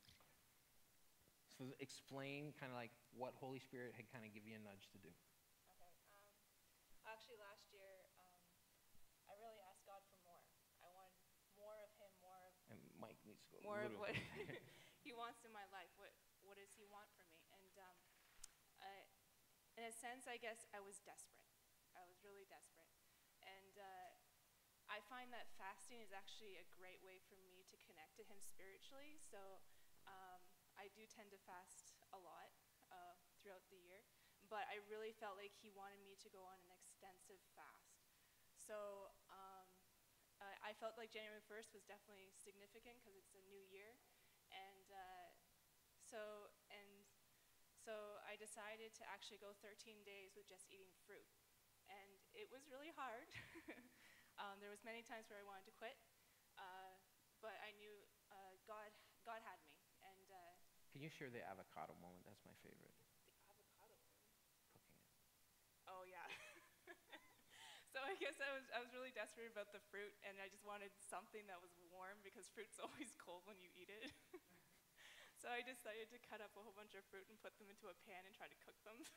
Speaker 4: So explain kind of like what Holy Spirit had kind of give you a nudge to do.
Speaker 1: Okay. Um, actually, last year, um, I really asked God for more. I wanted more of Him, more of
Speaker 4: And Mike needs to go
Speaker 1: more
Speaker 4: a
Speaker 1: of
Speaker 4: little
Speaker 1: what
Speaker 4: bit.
Speaker 1: He wants in my life. What What does He want from me? And um, I, in a sense, I guess I was desperate. I was really desperate, and uh, I find that fasting is actually a great way for me to connect to Him spiritually. So. Um, I do tend to fast a lot uh, throughout the year, but I really felt like he wanted me to go on an extensive fast. So um, I, I felt like January first was definitely significant because it's a new year, and uh, so and so I decided to actually go thirteen days with just eating fruit, and it was really hard. um, there was many times where I wanted to quit, uh, but I knew uh, God God had me. And uh,
Speaker 4: Can you share the avocado moment? That's my favorite.
Speaker 1: the avocado one.
Speaker 4: Cooking it.
Speaker 1: Oh yeah. So I guess I was I was really desperate about the fruit, and I just wanted something that was warm because fruit's always cold when you eat it. So I decided to cut up a whole bunch of fruit and put them into a pan and try to cook them.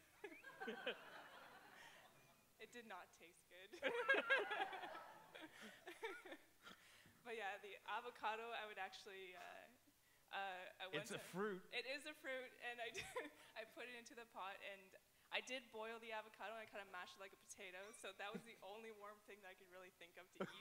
Speaker 1: It did not taste good. But yeah, the avocado I would actually. Uh, Uh, I went
Speaker 4: It's a
Speaker 1: to-
Speaker 4: fruit.
Speaker 1: It is a fruit, and I did, I put it into the pot, and I did boil the avocado, and I kind of mashed it like a potato. So that was the only warm thing that I could really think of to eat.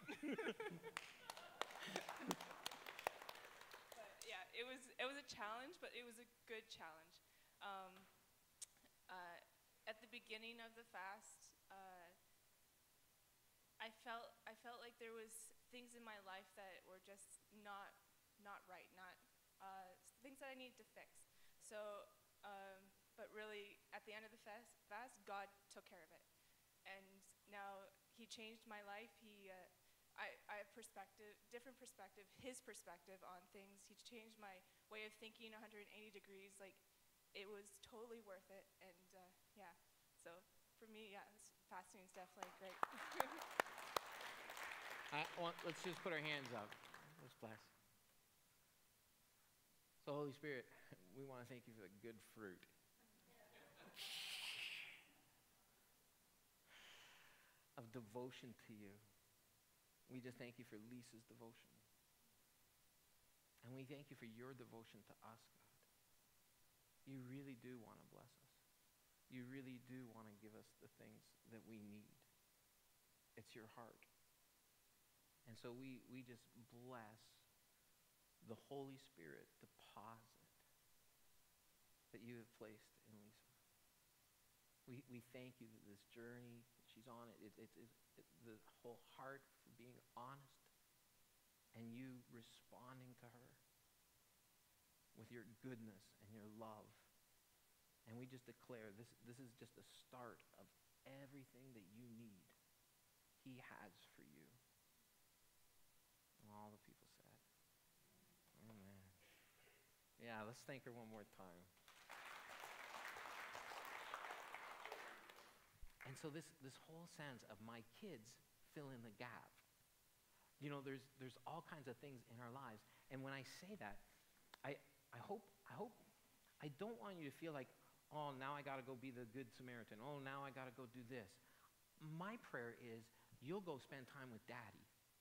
Speaker 1: But yeah, it was it was a challenge, but it was a good challenge. Um, uh, at the beginning of the fast, uh, I felt I felt like there was things in my life that were just not not right, not. Uh, things that I needed to fix. So, um, but really, at the end of the fast, fast, God took care of it. And now He changed my life. He, uh, I, I have perspective, different perspective, His perspective on things. He's changed my way of thinking one hundred eighty degrees. Like, it was totally worth it. And uh, yeah, so for me, yeah, this fasting is definitely great.
Speaker 4: I want, let's just put our hands up. Let's bless. So, Holy Spirit, we want to thank you for the good fruit. Of devotion to you. We just thank you for Lisa's devotion. And we thank you for your devotion to us, God. You really do want to bless us. You really do want to give us the things that we need. It's your heart. And so we, we just bless the Holy Spirit deposit that you have placed in Lisa. We, we thank you that this journey that she's on, it, it, it, it, the whole heart for being honest and you responding to her with your goodness and your love. And we just declare this, this is just a start of everything that you need. He has for you. And all the people said, amen. Yeah, let's thank her one more time. And so this, this whole sense of my kids fill in the gap. You know, there's, there's all kinds of things in our lives. And when I say that, I, I hope, I hope, I don't want you to feel like, oh, now I got to go be the good Samaritan. Oh, now I got to go do this. My prayer is you'll go spend time with Daddy.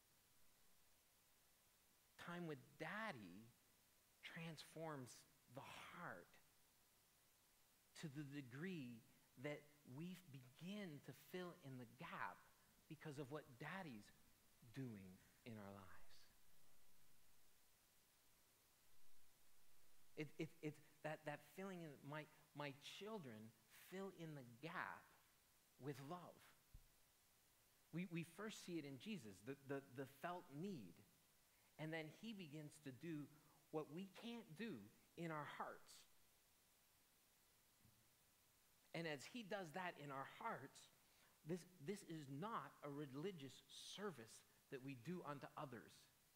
Speaker 4: Time with Daddy transforms the heart to the degree that we begin to fill in the gap because of what Daddy's doing in our lives. It, it, it's that, that filling in, my, my children fill in the gap with love. We, we first see it in Jesus, the, the, the felt need. And then he begins to do what we can't do in our hearts. And as he does that in our hearts, this, this is not a religious service that we do unto others.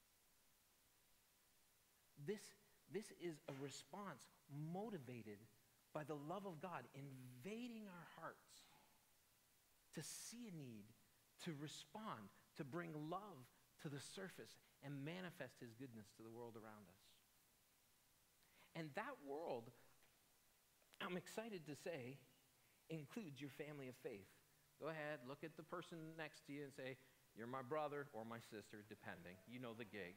Speaker 4: This, this is a response motivated by the love of God invading our hearts to see a need, to respond, to bring love to the surface and manifest his goodness to the world around us. And that world, I'm excited to say, includes your family of faith. Go ahead, look at the person next to you and say, you're my brother or my sister, depending. You know the gig.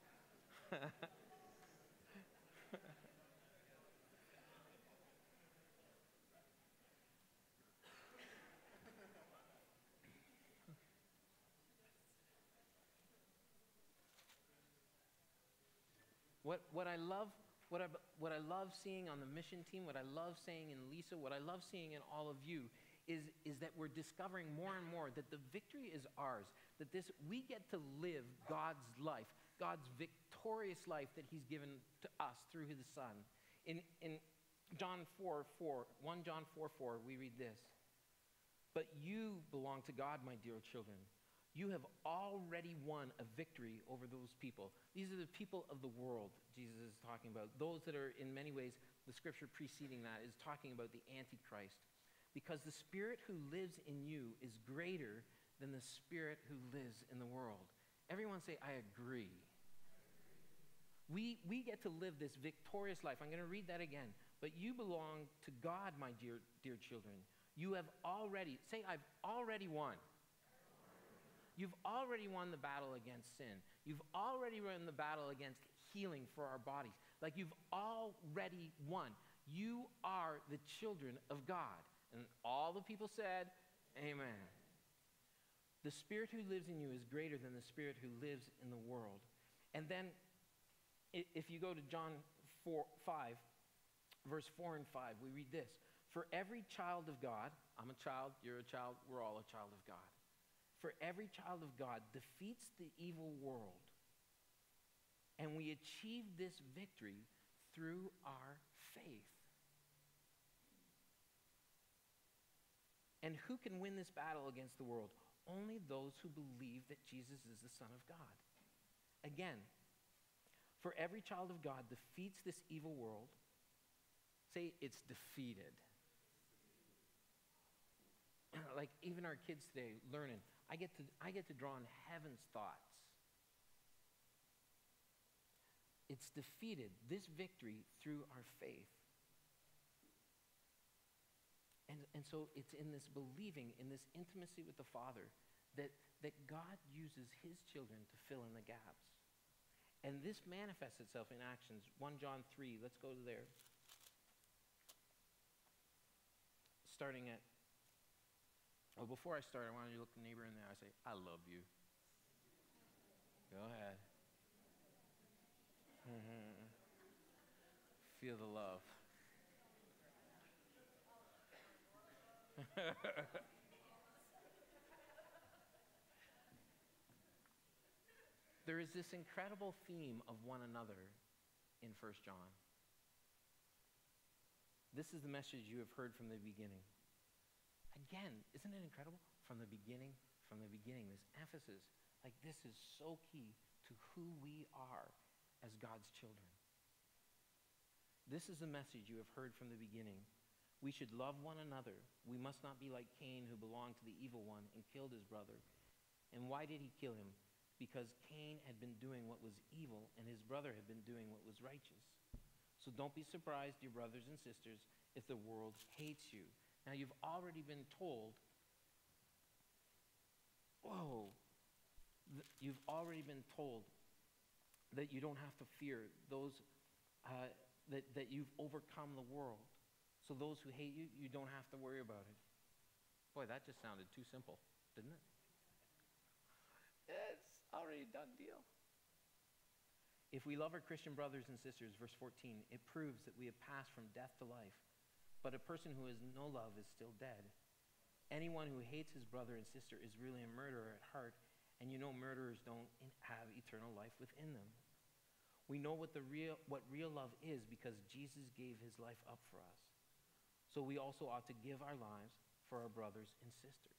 Speaker 4: What, what I love, what I, what I love seeing on the mission team, what I love seeing in Lisa, what I love seeing in all of you is, is that we're discovering more and more that the victory is ours, that this, we get to live God's life, God's victorious life that he's given to us through his Son. In, in John four four, First John four four, we read this. But you belong to God, my dear children. You have already won a victory over those people. These are the people of the world Jesus is talking about. Those that are, in many ways, the scripture preceding that is talking about the Antichrist. Because the spirit who lives in you is greater than the spirit who lives in the world. Everyone say, I agree. We, we get to live this victorious life. I'm going to read that again. But you belong to God, my dear, dear children. You have already, say, I've already won. You've already won the battle against sin. You've already won the battle against healing for our bodies. Like you've already won. You are the children of God. And all the people said, amen. The spirit who lives in you is greater than the spirit who lives in the world. And then if you go to John four, five, verse four and five, we read this. For every child of God, I'm a child, you're a child, we're all a child of God. For every child of God defeats the evil world. And we achieve this victory through our faith. And who can win this battle against the world? Only those who believe that Jesus is the Son of God. Again, for every child of God defeats this evil world. Say, it's defeated. Like even our kids today learning, I get to I get to draw on heaven's thoughts. It's defeated, this victory, through our faith. And, and so it's in this believing, in this intimacy with the Father, that, that God uses his children to fill in the gaps. And this manifests itself in actions. First John three, let's go to there. Starting at, well, before I start, I want you to look the neighbor in the eye and say, I love you. Go ahead. Mm-hmm. Feel the love. There is this incredible theme of one another in First John. This is the message you have heard from the beginning. Again, isn't it incredible? From the beginning, from the beginning, this emphasis, like this is so key to who we are as God's children. This is the message you have heard from the beginning. We should love one another. We must not be like Cain, who belonged to the evil one and killed his brother. And why did he kill him? Because Cain had been doing what was evil, and his brother had been doing what was righteous. So don't be surprised, dear brothers and sisters, if the world hates you. Now, you've already been told, whoa, th- you've already been told that you don't have to fear those, uh, that, that you've overcome the world. So those who hate you, you don't have to worry about it. Boy, that just sounded too simple, didn't it? It's already a done deal. If we love our Christian brothers and sisters, verse fourteen, it proves that we have passed from death to life. But a person who has no love is still dead. Anyone who hates his brother and sister is really a murderer at heart, and you know murderers don't have eternal life within them. We know what the real what real love is because Jesus gave his life up for us. So we also ought to give our lives for our brothers and sisters.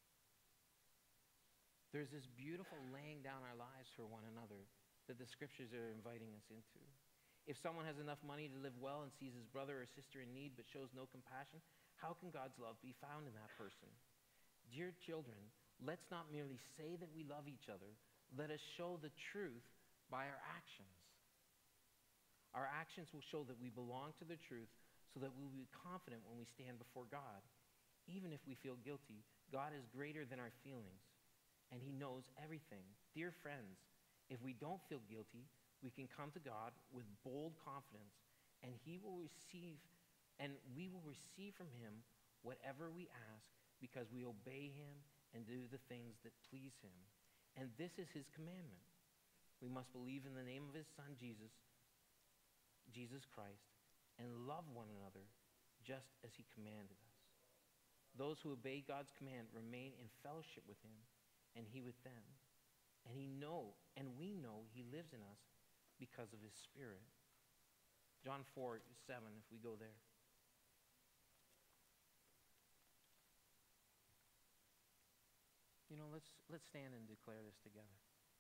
Speaker 4: There's this beautiful laying down our lives for one another that the scriptures are inviting us into. If someone has enough money to live well and sees his brother or sister in need but shows no compassion, how can God's love be found in that person? Dear children, let's not merely say that we love each other. Let us show the truth by our actions. Our actions will show that we belong to the truth, so that we will be confident when we stand before God. Even if we feel guilty, God is greater than our feelings, and he knows everything. Dear friends, if we don't feel guilty, we can come to God with bold confidence, and he will receive, and we will receive from him whatever we ask, because we obey him and do the things that please him. And this is his commandment. We must believe in the name of his Son, Jesus, Jesus Christ, and love one another just as he commanded us. Those who obey God's command remain in fellowship with him, and he with them. And he know, and we know he lives in us because of his Spirit. John four seven, if we go there. You know, let's let's stand and declare this together.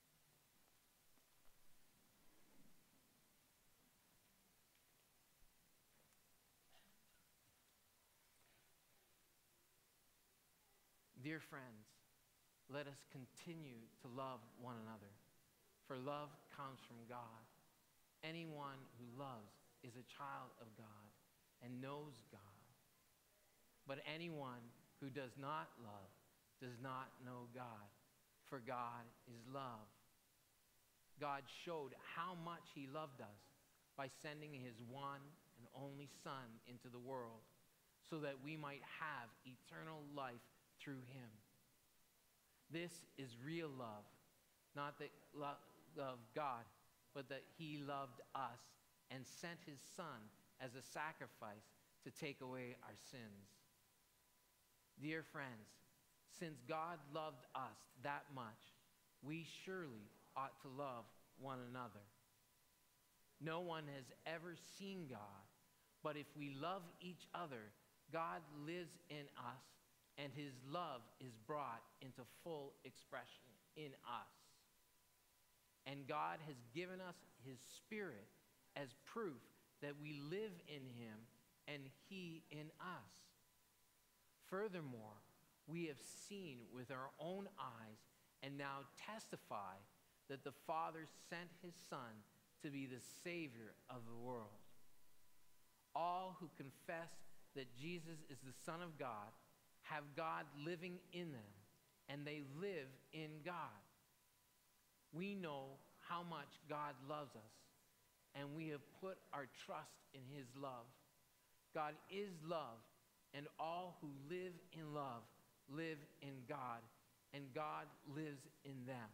Speaker 4: Dear friends, let us continue to love one another, for love comes from God. Anyone who loves is a child of God and knows God. But anyone who does not love does not know God, for God is love. God showed how much he loved us by sending his one and only Son into the world so that we might have eternal life through him. This is real love, not that love of God, but that he loved us and sent his Son as a sacrifice to take away our sins. Dear friends, since God loved us that much, we surely ought to love one another. No one has ever seen God, but if we love each other, God lives in us, and his love is brought into full expression in us. And God has given us his Spirit as proof that we live in him and he in us. Furthermore, we have seen with our own eyes and now testify that the Father sent his Son to be the Savior of the world. All who confess that Jesus is the Son of God have God living in them, and they live in God. We know how much God loves us, and we have put our trust in his love. God is love, and all who live in love live in God, and God lives in them.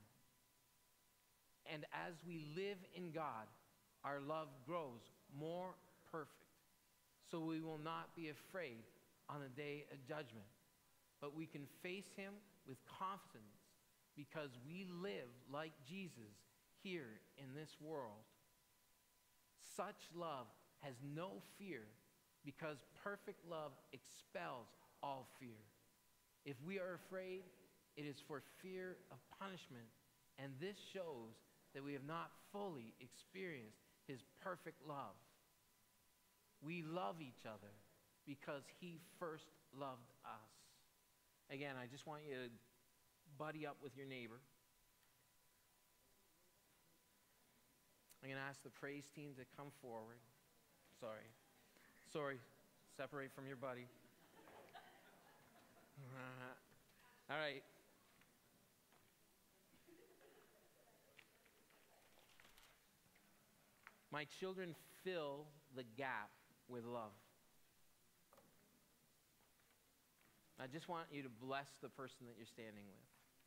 Speaker 4: And as we live in God, our love grows more perfect, so we will not be afraid on the day of judgment, but we can face him with confidence because we live like Jesus here in this world. Such love has no fear because perfect love expels all fear. If we are afraid, it is for fear of punishment, and this shows that we have not fully experienced his perfect love. We love each other because he first loved us. Again, I just want you to buddy up with your neighbor. I'm going to ask the praise team to come forward. Sorry. Sorry. Separate from your buddy. Uh, all right. My children fill the gap with love. I just want you to bless the person that you're standing with.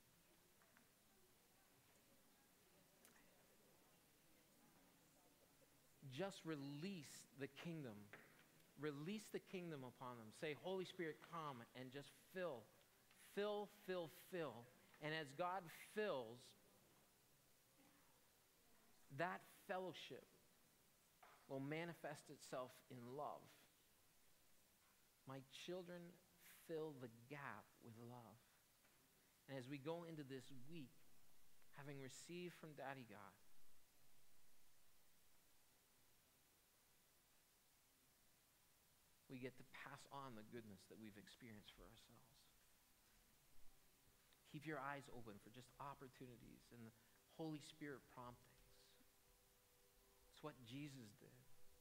Speaker 4: Just release the kingdom. Release the kingdom upon them. Say, Holy Spirit, come and just fill. Fill, fill, fill. And as God fills, that fellowship will manifest itself in love. My children fill the gap with love. And as we go into this week, having received from Daddy God, we get to pass on the goodness that we've experienced for ourselves. Keep your eyes open for just opportunities and the Holy Spirit promptings. It's what Jesus did.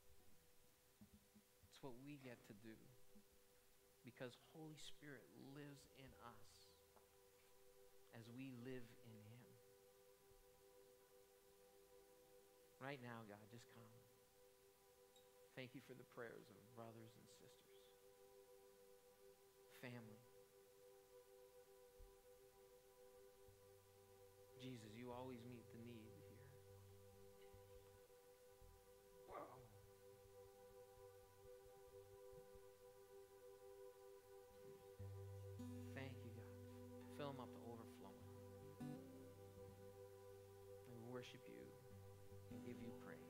Speaker 4: It's what we get to do. Because Holy Spirit lives in us as we live in him. Right now, God, just come. Thank you for the prayers of brothers and sisters, family. Jesus, you always meet the need here. Wow. Thank you, God. Fill them up to overflowing. We worship you and give you praise.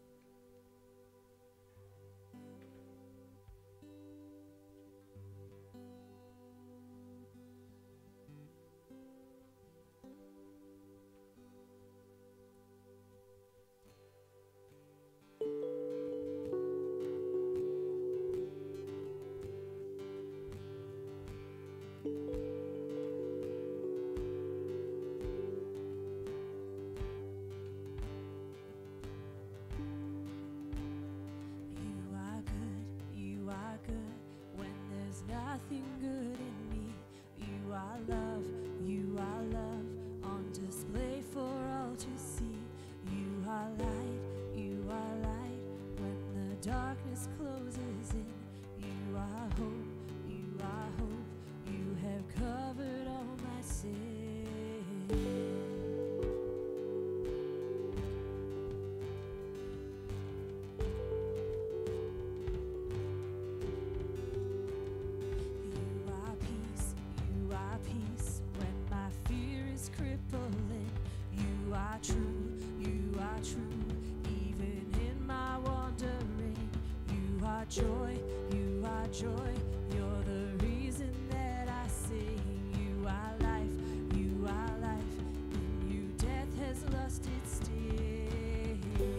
Speaker 1: You are good, you are good when there's nothing good in me. You are love, you are love on display for all to see. You are light, you are light when the darkness closes in. You are hope, you are hope, you have covered all my sin. You are peace, you are peace when my fear is crippling. You are true, you are true, even in my wandering. You are joy, you are joy, you're the reason that I sing. You are life, you are life, in you death has lost its sting.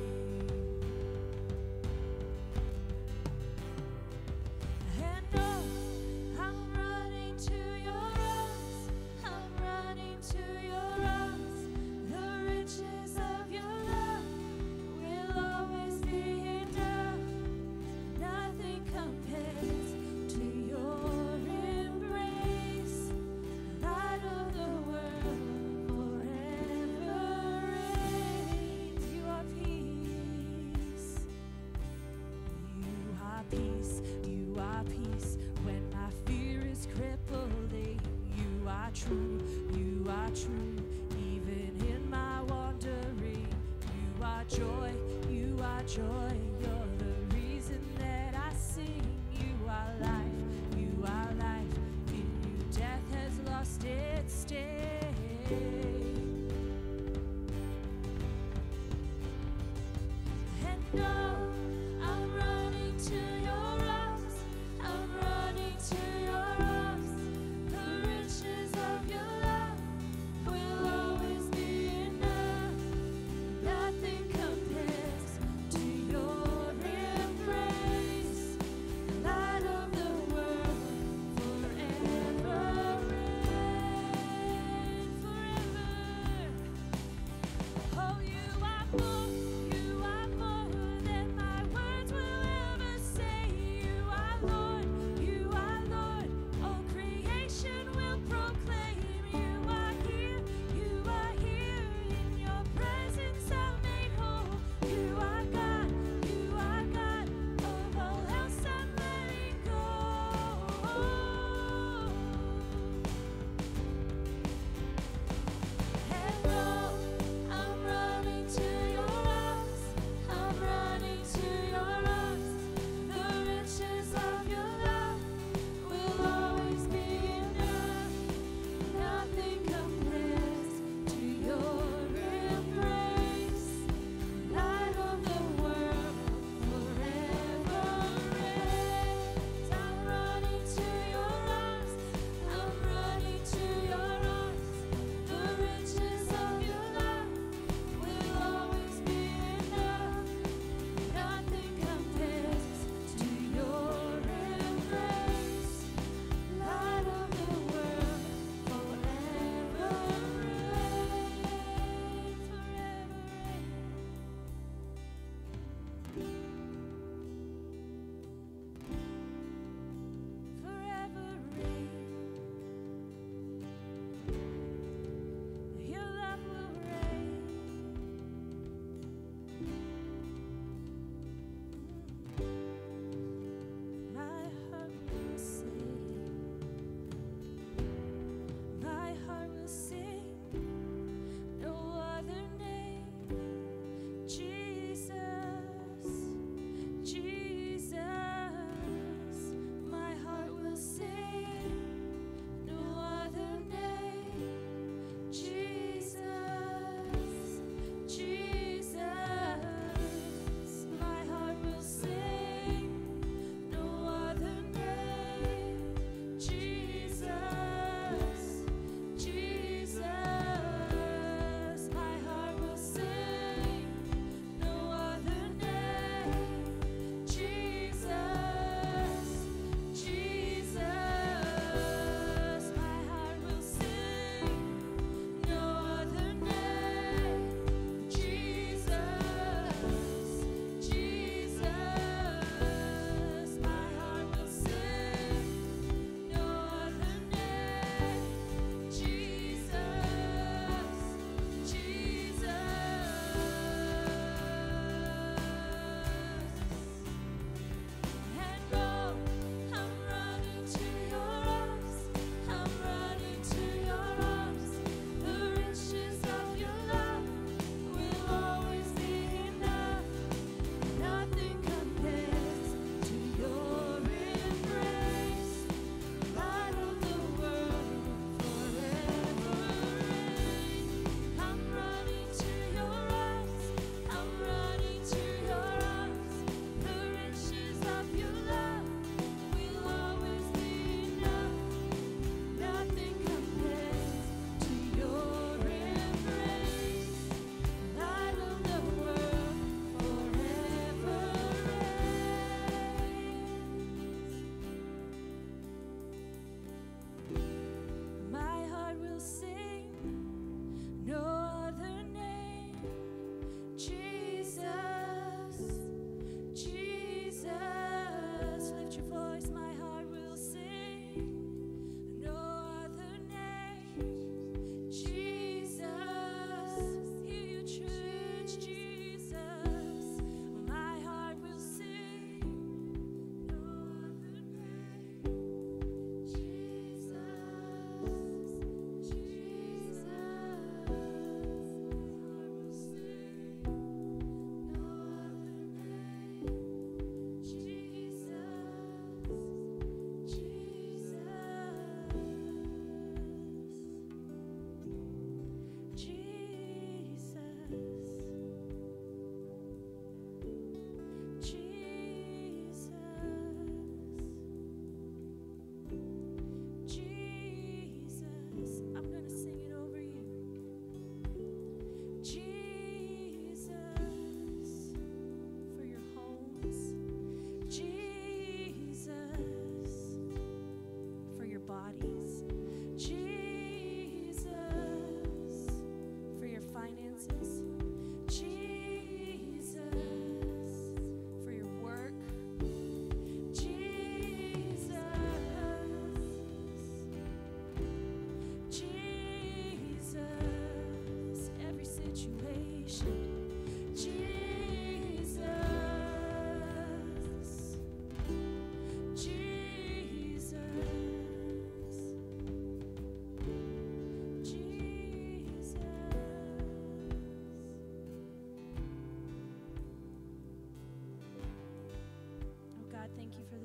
Speaker 1: And oh, I'm running to your arms, I'm running to your arms. The riches of your love will always be enough. Nothing compares to your embrace. Light of the world forever reigns. You are peace. You are peace, you are peace when my fear is crippling. You are true, you are true, even in my wandering. You are joy, you are joy, you're the reason that I sing. You are life, you are life, in you death has lost its sting. And oh, I'm running to your arms, I'm running to your arms. The riches of your love will always be enough. Nothing compares to your embrace. Light of the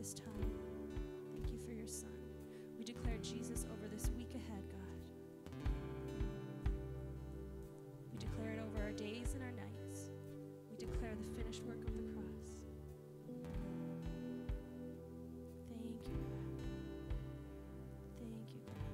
Speaker 1: this time. Thank you for your Son. We declare Jesus over this week ahead, God. We declare it over our days and our nights. We declare the finished work of the cross. Thank you, God. Thank you, God.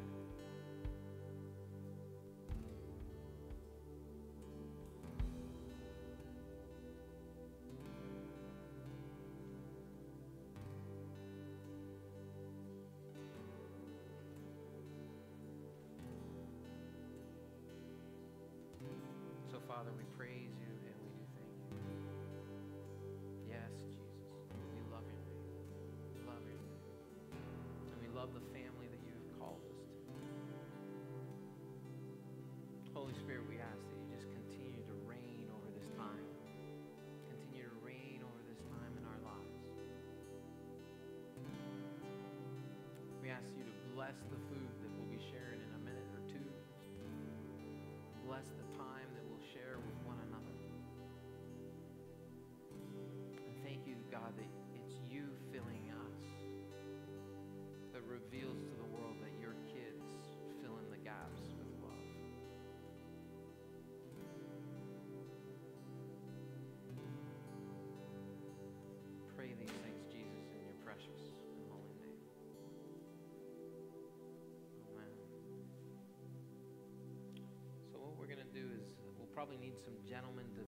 Speaker 4: So, Father, we praise you and we do thank you. Yes, Jesus, we love your name. We love your name. And we love the family that you have called us to. Holy Spirit, we ask that you just continue to reign over this time. Continue to reign over this time in our lives. We ask you to bless the food that we'll be sharing in a minute or two. Bless the time that we'll share with one another. And thank you, God, that it's you filling us that reveals to the world that your kids fill in the gaps with love. Pray these things, Jesus, in your precious and holy name. Amen. So what we're going to do is we'll probably need some gentlemen to